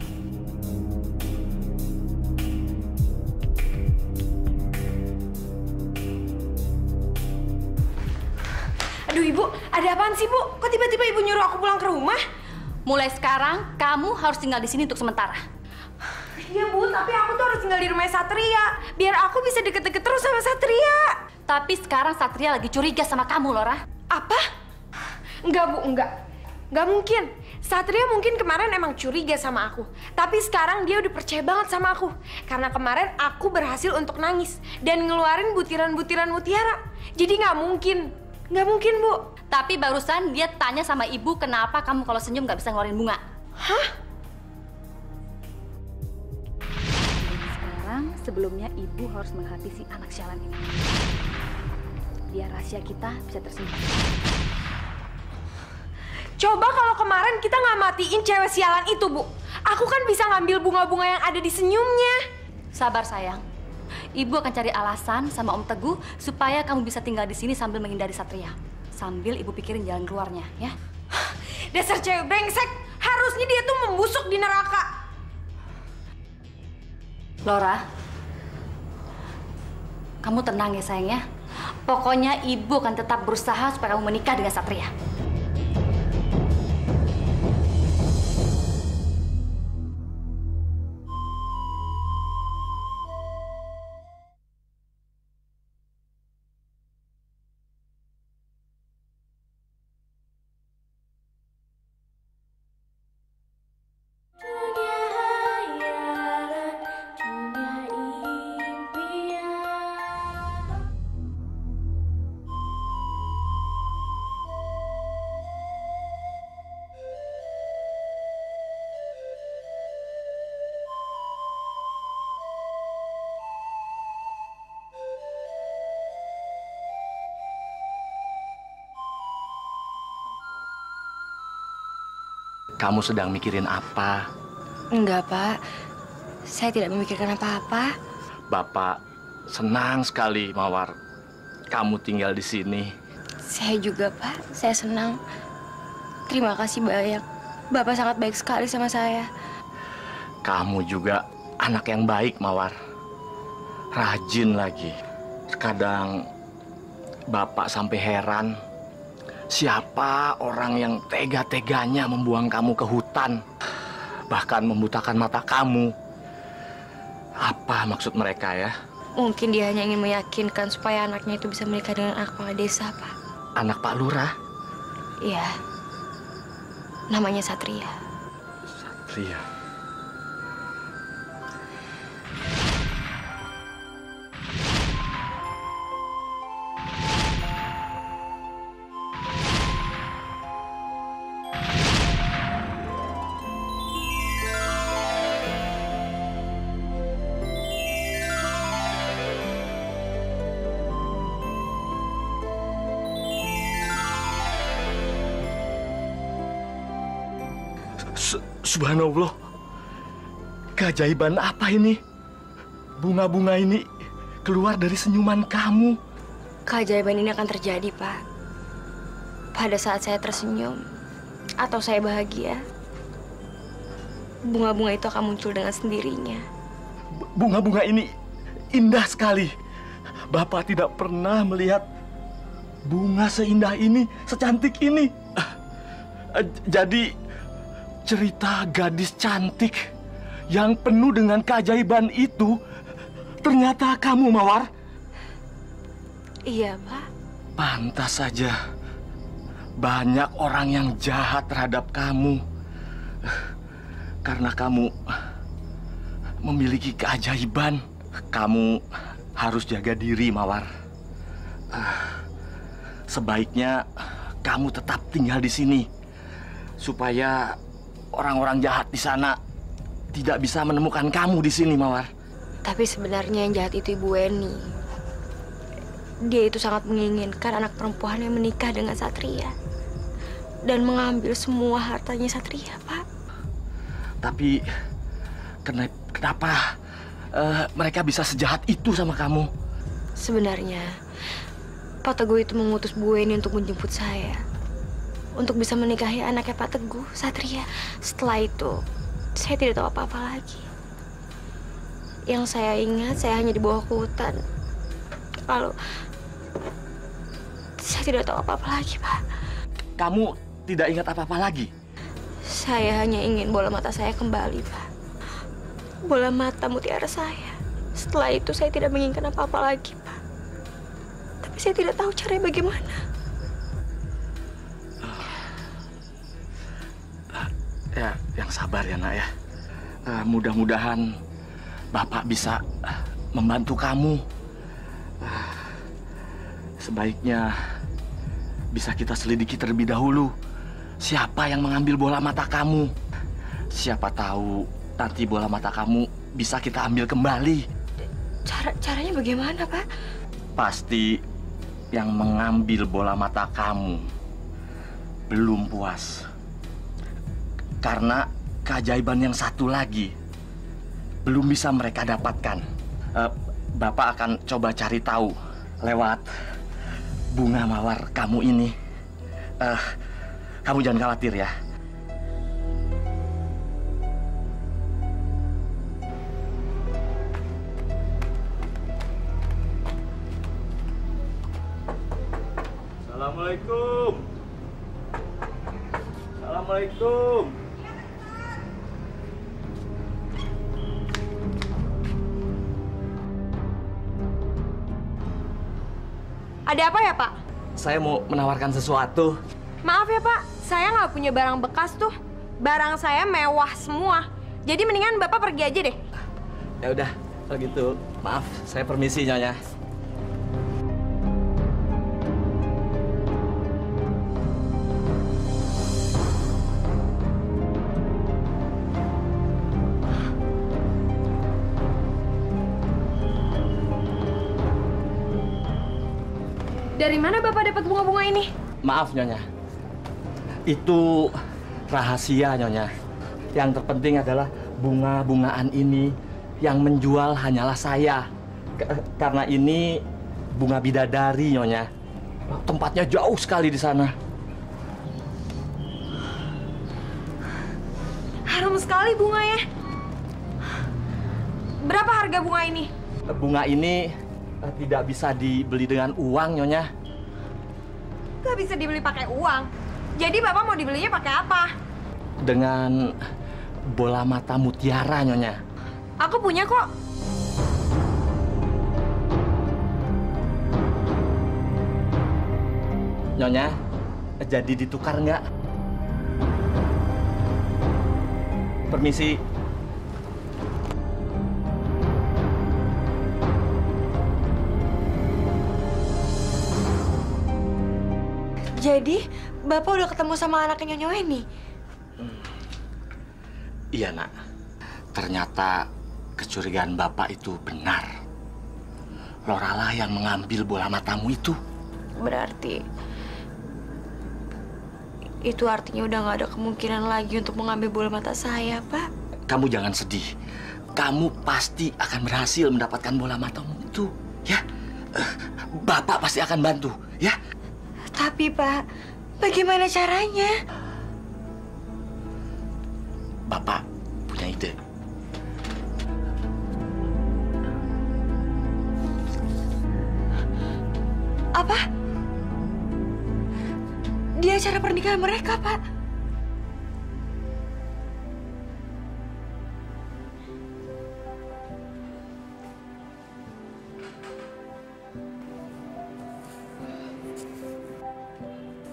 Aduh Ibu, ada apaan sih Bu? Kok tiba-tiba Ibu nyuruh aku pulang ke rumah? Mulai sekarang, kamu harus tinggal di sini untuk sementara. Iya Bu, tapi aku tuh harus tinggal di rumah Satria. Biar aku bisa deket-deket terus sama Satria. Tapi sekarang Satria lagi curiga sama kamu, Lora. Apa? Enggak Bu, enggak. Enggak mungkin. Satria mungkin kemarin emang curiga sama aku. Tapi sekarang dia udah percaya banget sama aku. Karena kemarin aku berhasil untuk nangis. Dan ngeluarin butiran-butiran mutiara. Jadi nggak mungkin. Nggak mungkin, Bu. Tapi barusan dia tanya sama ibu kenapa kamu kalau senyum nggak bisa ngeluarin bunga. Hah? Sekarang sebelumnya ibu harus menghati si anak sialan ini. Biar rahasia kita bisa tersimpan. Coba kalau kemarin kita nggak matiin cewek sialan itu, Bu. Aku kan bisa ngambil bunga-bunga yang ada di senyumnya. Sabar, sayang. Ibu akan cari alasan sama Om Teguh supaya kamu bisa tinggal di sini sambil menghindari Satria. Sambil ibu pikirin jalan keluarnya, ya. Dasar cewek brengsek. Harusnya dia tuh membusuk di neraka. Lora, kamu tenang ya sayang ya. Pokoknya ibu akan tetap berusaha supaya kamu menikah dengan Satria. Kamu sedang mikirin apa? Enggak, Pak. Saya tidak memikirkan apa-apa. Bapak senang sekali, Mawar. Kamu tinggal di sini. Saya juga, Pak. Saya senang. Terima kasih banyak. Bapak sangat baik sekali sama saya. Kamu juga anak yang baik, Mawar. Rajin lagi. Kadang Bapak sampai heran. Siapa orang yang tega-teganya membuang kamu ke hutan, bahkan membutakan mata kamu? Apa maksud mereka ya? Mungkin dia hanya ingin meyakinkan supaya anaknya itu bisa menikah dengan anak kepala desa, Pak. Anak Pak Lurah? Iya. Namanya Satria. Satria. Subhanallah, keajaiban apa ini? Bunga-bunga ini keluar dari senyuman kamu. Keajaiban ini akan terjadi, Pak. Pada saat saya tersenyum atau saya bahagia, bunga-bunga itu akan muncul dengan sendirinya. Bunga-bunga ini indah sekali. Bapak tidak pernah melihat bunga seindah ini, secantik ini. Jadi cerita gadis cantik yang penuh dengan keajaiban itu ternyata kamu, Mawar. Iya, Pak. Pantas saja banyak orang yang jahat terhadap kamu. Karena kamu memiliki keajaiban. Kamu harus jaga diri, Mawar. Sebaiknya kamu tetap tinggal di sini supaya orang-orang jahat di sana tidak bisa menemukan kamu di sini, Mawar. Tapi sebenarnya yang jahat itu Ibu Weni. Dia itu sangat menginginkan anak perempuannya menikah dengan Satria dan mengambil semua hartanya Satria, Pak. Tapi kenapa uh, mereka bisa sejahat itu sama kamu? Sebenarnya Pak Teguh itu mengutus Bu Weni untuk menjemput saya untuk bisa menikahi anaknya Pak Teguh, Satria. Setelah itu saya tidak tahu apa-apa lagi. Yang saya ingat, saya hanya dibawa ke hutan. Lalu saya tidak tahu apa-apa lagi, Pak. Kamu tidak ingat apa-apa lagi? Saya hanya ingin bola mata saya kembali, Pak. Bola mata mutiara saya. Setelah itu saya tidak menginginkan apa-apa lagi, Pak. Tapi saya tidak tahu caranya bagaimana. Ya, yang sabar ya, nak ya. Uh, mudah-mudahan Bapak bisa uh, membantu kamu. Uh, sebaiknya bisa kita selidiki terlebih dahulu siapa yang mengambil bola mata kamu. Siapa tahu nanti bola mata kamu bisa kita ambil kembali. Cara caranya bagaimana, Pak? Pasti yang mengambil bola mata kamu belum puas. Karena keajaiban yang satu lagi belum bisa mereka dapatkan. Uh, Bapak akan coba cari tahu lewat bunga mawar kamu ini. Uh, kamu jangan khawatir ya. Assalamualaikum. Assalamualaikum. Ada apa ya, Pak? Saya mau menawarkan sesuatu. Maaf ya, Pak. Saya nggak punya barang bekas tuh. Barang saya mewah semua. Jadi mendingan Bapak pergi aja deh. Ya udah, kalau gitu maaf, saya permisi Nyonya. Dari mana Bapak dapat bunga-bunga ini? Maaf Nyonya, itu rahasia Nyonya. Yang terpenting adalah bunga-bungaan ini yang menjual hanyalah saya. K karena ini bunga bidadari Nyonya. Tempatnya jauh sekali di sana. Harum sekali bunganya. Berapa harga bunga ini? Bunga ini tidak bisa dibeli dengan uang Nyonya. Gak bisa dibeli pakai uang. Jadi Bapak mau dibelinya pakai apa? Dengan bola mata mutiara Nyonya. Aku punya kok. Nyonya, jadi ditukar nggak? Permisi. Jadi, Bapak udah ketemu sama anaknya Nyonya Weni? Hmm. Iya, Nak. Ternyata kecurigaan Bapak itu benar. Loralah yang mengambil bola matamu itu. Berarti itu artinya udah nggak ada kemungkinan lagi untuk mengambil bola mata saya, Pak. Kamu jangan sedih. Kamu pasti akan berhasil mendapatkan bola matamu itu, ya. Bapak pasti akan bantu, ya. Tapi, Pak, bagaimana caranya? Bapak punya ide. Apa? Di acara pernikahan mereka, Pak.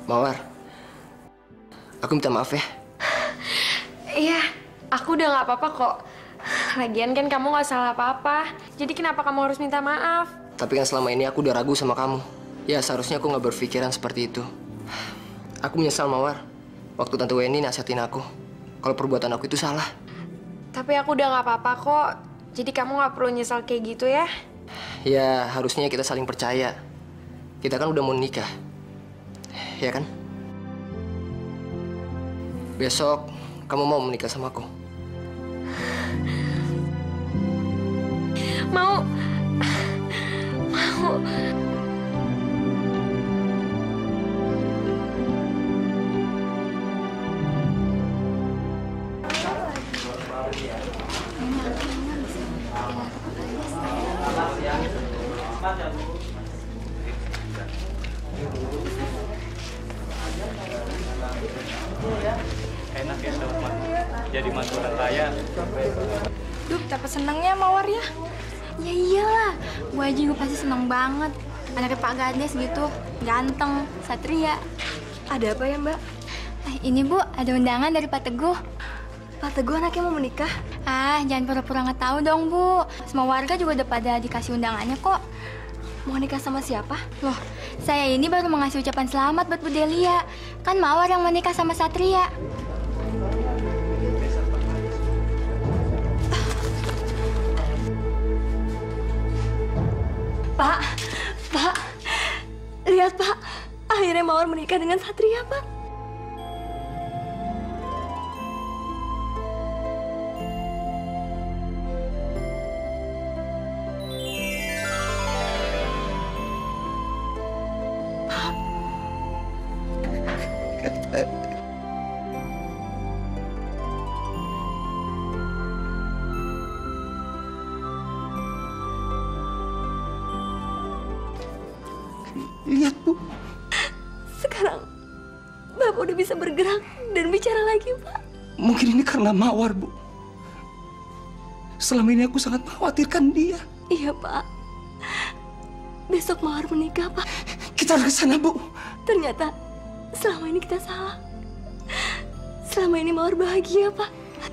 Mawar, aku minta maaf ya. Iya, aku udah nggak apa-apa kok. Lagian kan kamu nggak salah apa-apa. Jadi kenapa kamu harus minta maaf? Tapi kan selama ini aku udah ragu sama kamu. Ya seharusnya aku nggak berpikiran seperti itu. Aku menyesal Mawar. Waktu Tante Weni nasihatin aku kalau perbuatan aku itu salah. Tapi aku udah nggak apa-apa kok. Jadi kamu nggak perlu nyesal kayak gitu ya. Ya harusnya kita saling percaya. Kita kan udah mau nikah. Ya kan? Besok kamu mau menikah sama aku? Mau. Mau. Enak ya Sofma, jadi mantu orang kaya. Duh, dapat senangnya Mawar ya? Ya iyalah, Bu Haji juga pasti seneng banget. Anaknya Pak Gades gitu, ganteng, satria. Ada apa ya Mbak? Eh, ini Bu, ada undangan dari Pak Teguh. Pak Teguh anaknya mau menikah? Ah, jangan pura-pura nggak tahu dong Bu. Semua warga juga udah pada dikasih undangannya kok. Mau nikah sama siapa? Loh, saya ini baru mau ngasih ucapan selamat buat Bu Delia. Kan Mawar yang menikah sama Satria. Pak, Pak, lihat Pak, akhirnya Mawar menikah dengan Satria Pak. Lihat, Bu. Sekarang Bapak udah bisa bergerak dan bicara lagi, Pak. Mungkin ini karena Mawar, Bu. Selama ini aku sangat mengkhawatirkan dia. Iya, Pak. Besok Mawar menikah, Pak. Kita harus ke sana, Bu. Ternyata selama ini kita salah. Selama ini Mawar bahagia, Pak.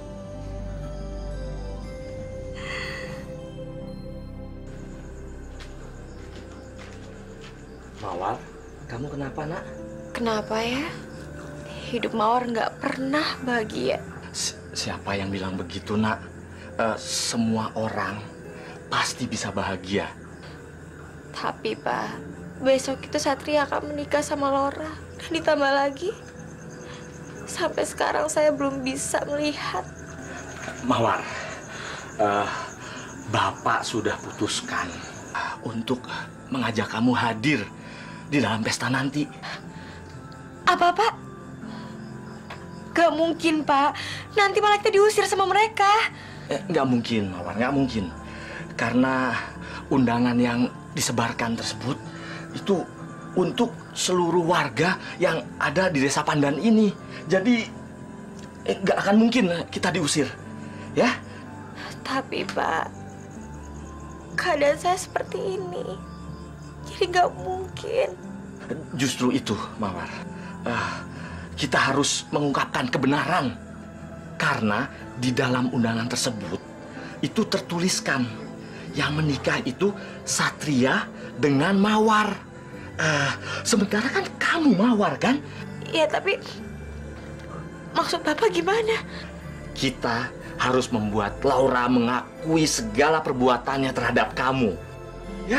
Mawar, kamu kenapa, Nak? Kenapa ya? Hidup Mawar nggak pernah bahagia. Si siapa yang bilang begitu, Nak? Uh, semua orang pasti bisa bahagia. Tapi, Pak, besok itu Satria akan menikah sama Laura. Dan ditambah lagi, sampai sekarang saya belum bisa melihat. Mawar, uh, Bapak sudah putuskan uh, untuk mengajak kamu hadir di dalam pesta nanti. Apa, Pak? Gak mungkin, Pak. Nanti malah kita diusir sama mereka. Eh, nggak mungkin, Mawar, nggak mungkin. Karena undangan yang disebarkan tersebut itu untuk seluruh warga yang ada di desa Pandan ini. Jadi eh, nggak akan mungkin kita diusir, ya? Tapi, Pak, keadaan saya seperti ini. Jadi nggak mungkin. Justru itu, Mawar. Uh, kita harus mengungkapkan kebenaran. Karena di dalam undangan tersebut itu tertuliskan yang menikah itu Satria dengan Mawar. Uh, sementara kan kamu Mawar, kan? Iya, tapi maksud Bapak gimana? Kita harus membuat Laura mengakui segala perbuatannya terhadap kamu. Ya?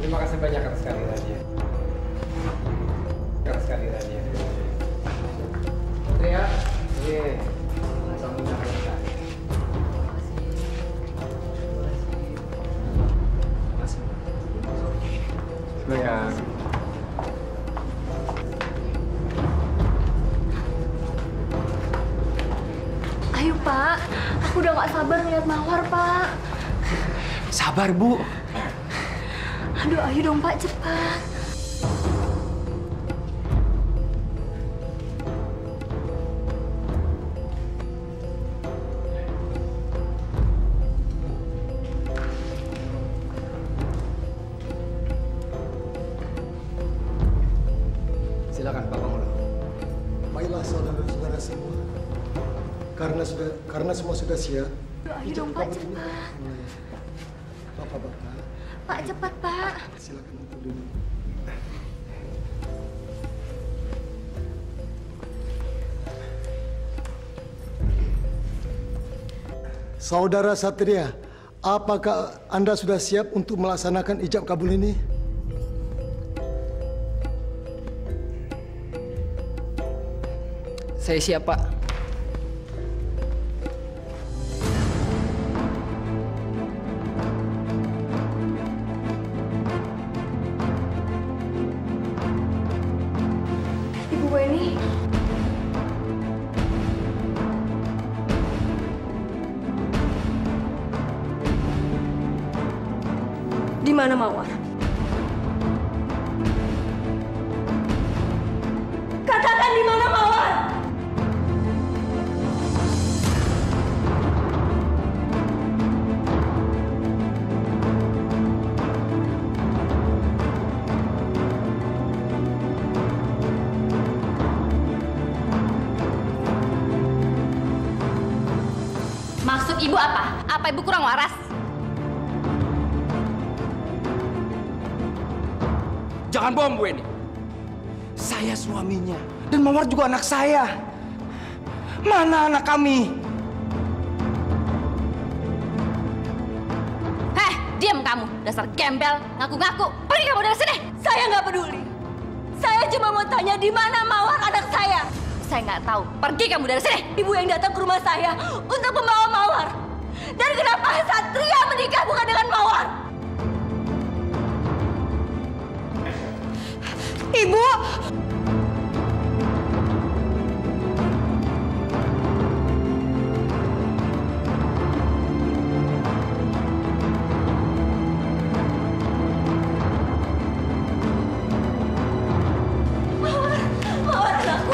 Terima kasih banyak atas kehadirannya. Atas kehadirannya. Satria, iya. Sambungnya kita. Sayang. Ayo Pak, aku udah gak sabar ngeliat Mawar Pak. Sabar Bu. Aduh, ayo dong Pak, cepat. Silakan Pak Pangulo. Baiklah saudara-saudara semua. Karena sudah karena semua sudah siap. Ayo dong Pak, cepat. Bapak-bapak. Pak, cepat Pak. Silakan untuk duduk. Saudara Satria, apakah Anda sudah siap untuk melaksanakan ijab kabul ini? Saya siap, Pak. Ibu Weni. Di mana Mawar? Katakan di mana Mawar? Maksud ibu apa? Apa ibu kurang waras? Jangan bohong, Bu Eni. Saya suaminya dan Mawar juga anak saya. Mana anak kami? Heh, diam kamu, dasar gembel, ngaku-ngaku. Pergi kamu dari sini. Saya nggak peduli. Saya cuma mau tanya di mana Mawar anak saya. Saya nggak tahu. Pergi kamu dari sini. Ibu yang datang ke rumah saya untuk membawa Mawar. Dan kenapa Satria menikah bukan dengan Mawar? Ibu! Mawar! Mawar anakku!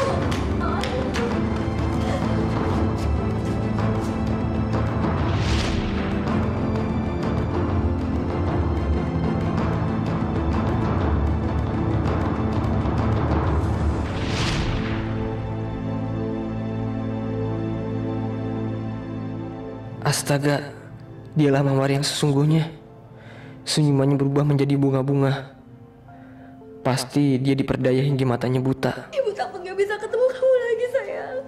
Astaga, dialah Mawar yang sesungguhnya. Senyumannya berubah menjadi bunga-bunga. Pasti dia diperdaya hingga matanya buta. Ibu takut gak bisa ketemu kamu lagi, sayang.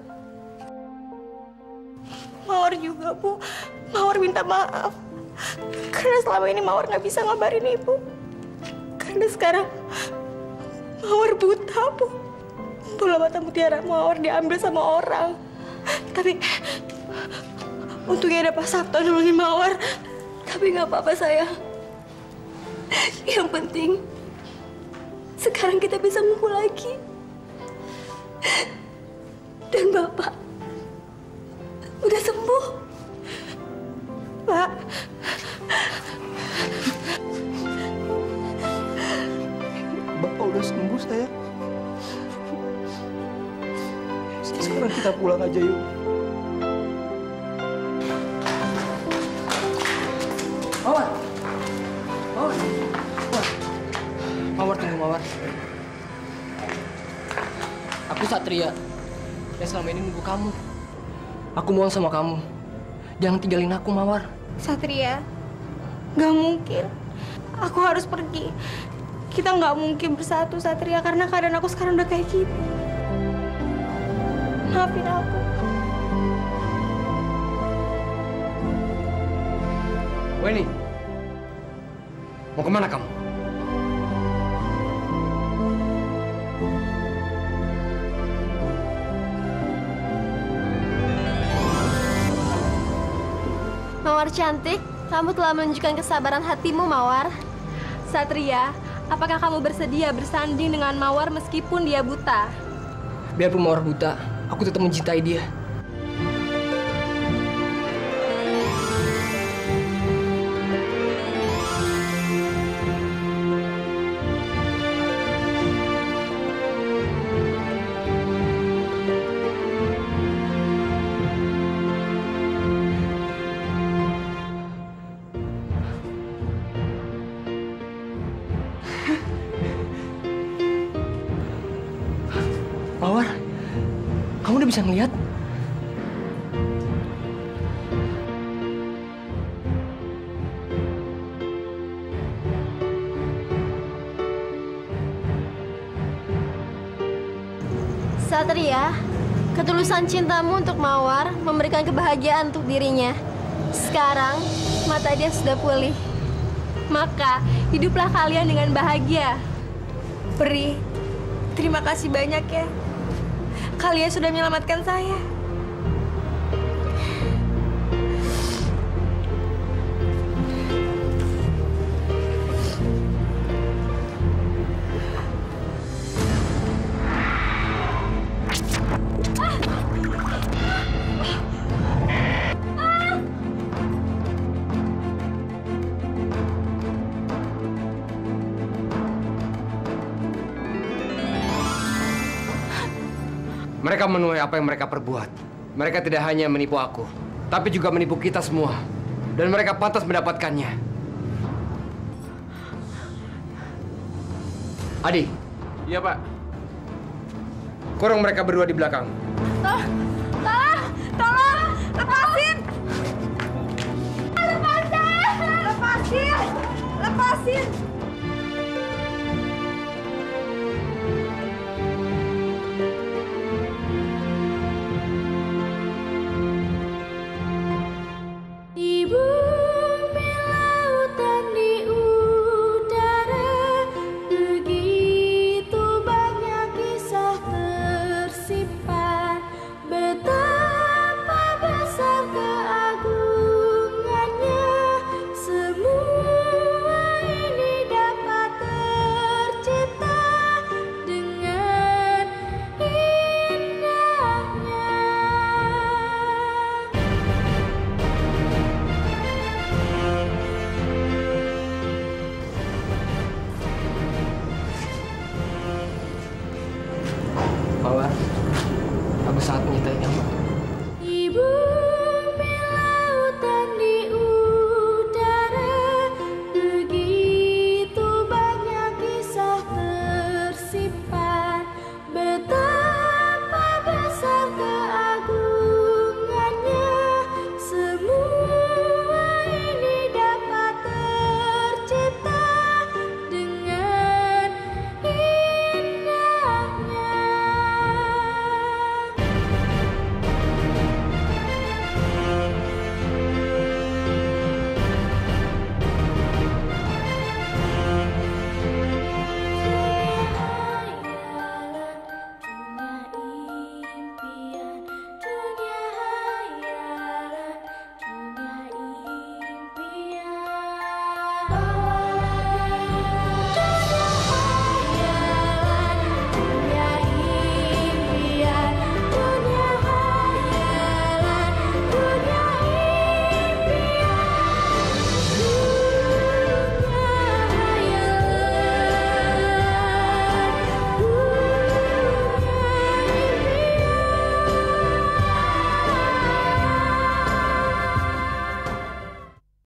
Mawar juga, Bu. Mawar minta maaf. Karena selama ini Mawar gak bisa ngabarin Ibu. Karena sekarang Mawar buta, Bu. Bola mata mutiara Mawar diambil sama orang. Tapi untungnya ada Pak Sabto nolongin Mawar. Tapi gak apa-apa, sayang. Yang penting sekarang kita bisa ngumpul lagi. Dan Bapak udah sembuh. Pak. Bapak udah sembuh, sayang. Sekarang kita pulang aja yuk. Mawar. Mawar. Mawar. Mawar, tunggu Mawar. Aku Satria. Yang selama ini nunggu kamu. Aku mohon sama kamu. Jangan tinggalin aku, Mawar. Satria, gak mungkin. Aku harus pergi. Kita nggak mungkin bersatu, Satria, karena keadaan aku sekarang udah kayak gini. Maafin aku. Weni, mau kemana kamu? Mawar cantik, kamu telah menunjukkan kesabaran hatimu, Mawar. Satria, apakah kamu bersedia bersanding dengan Mawar meskipun dia buta? Biarpun Mawar buta, aku tetap mencintai dia. Mawar, kamu udah bisa ngeliat? Satria, ketulusan cintamu untuk Mawar memberikan kebahagiaan untuk dirinya. Sekarang, mata dia sudah pulih. Maka, hiduplah kalian dengan bahagia. Pri, terima kasih banyak ya. Kalian sudah menyelamatkan saya. Mereka menuai apa yang mereka perbuat. Mereka tidak hanya menipu aku, tapi juga menipu kita semua. Dan mereka pantas mendapatkannya. Adi. Iya, Pak. Kurung mereka berdua di belakang. Tolong! Tolong! Tolong! Lepasin!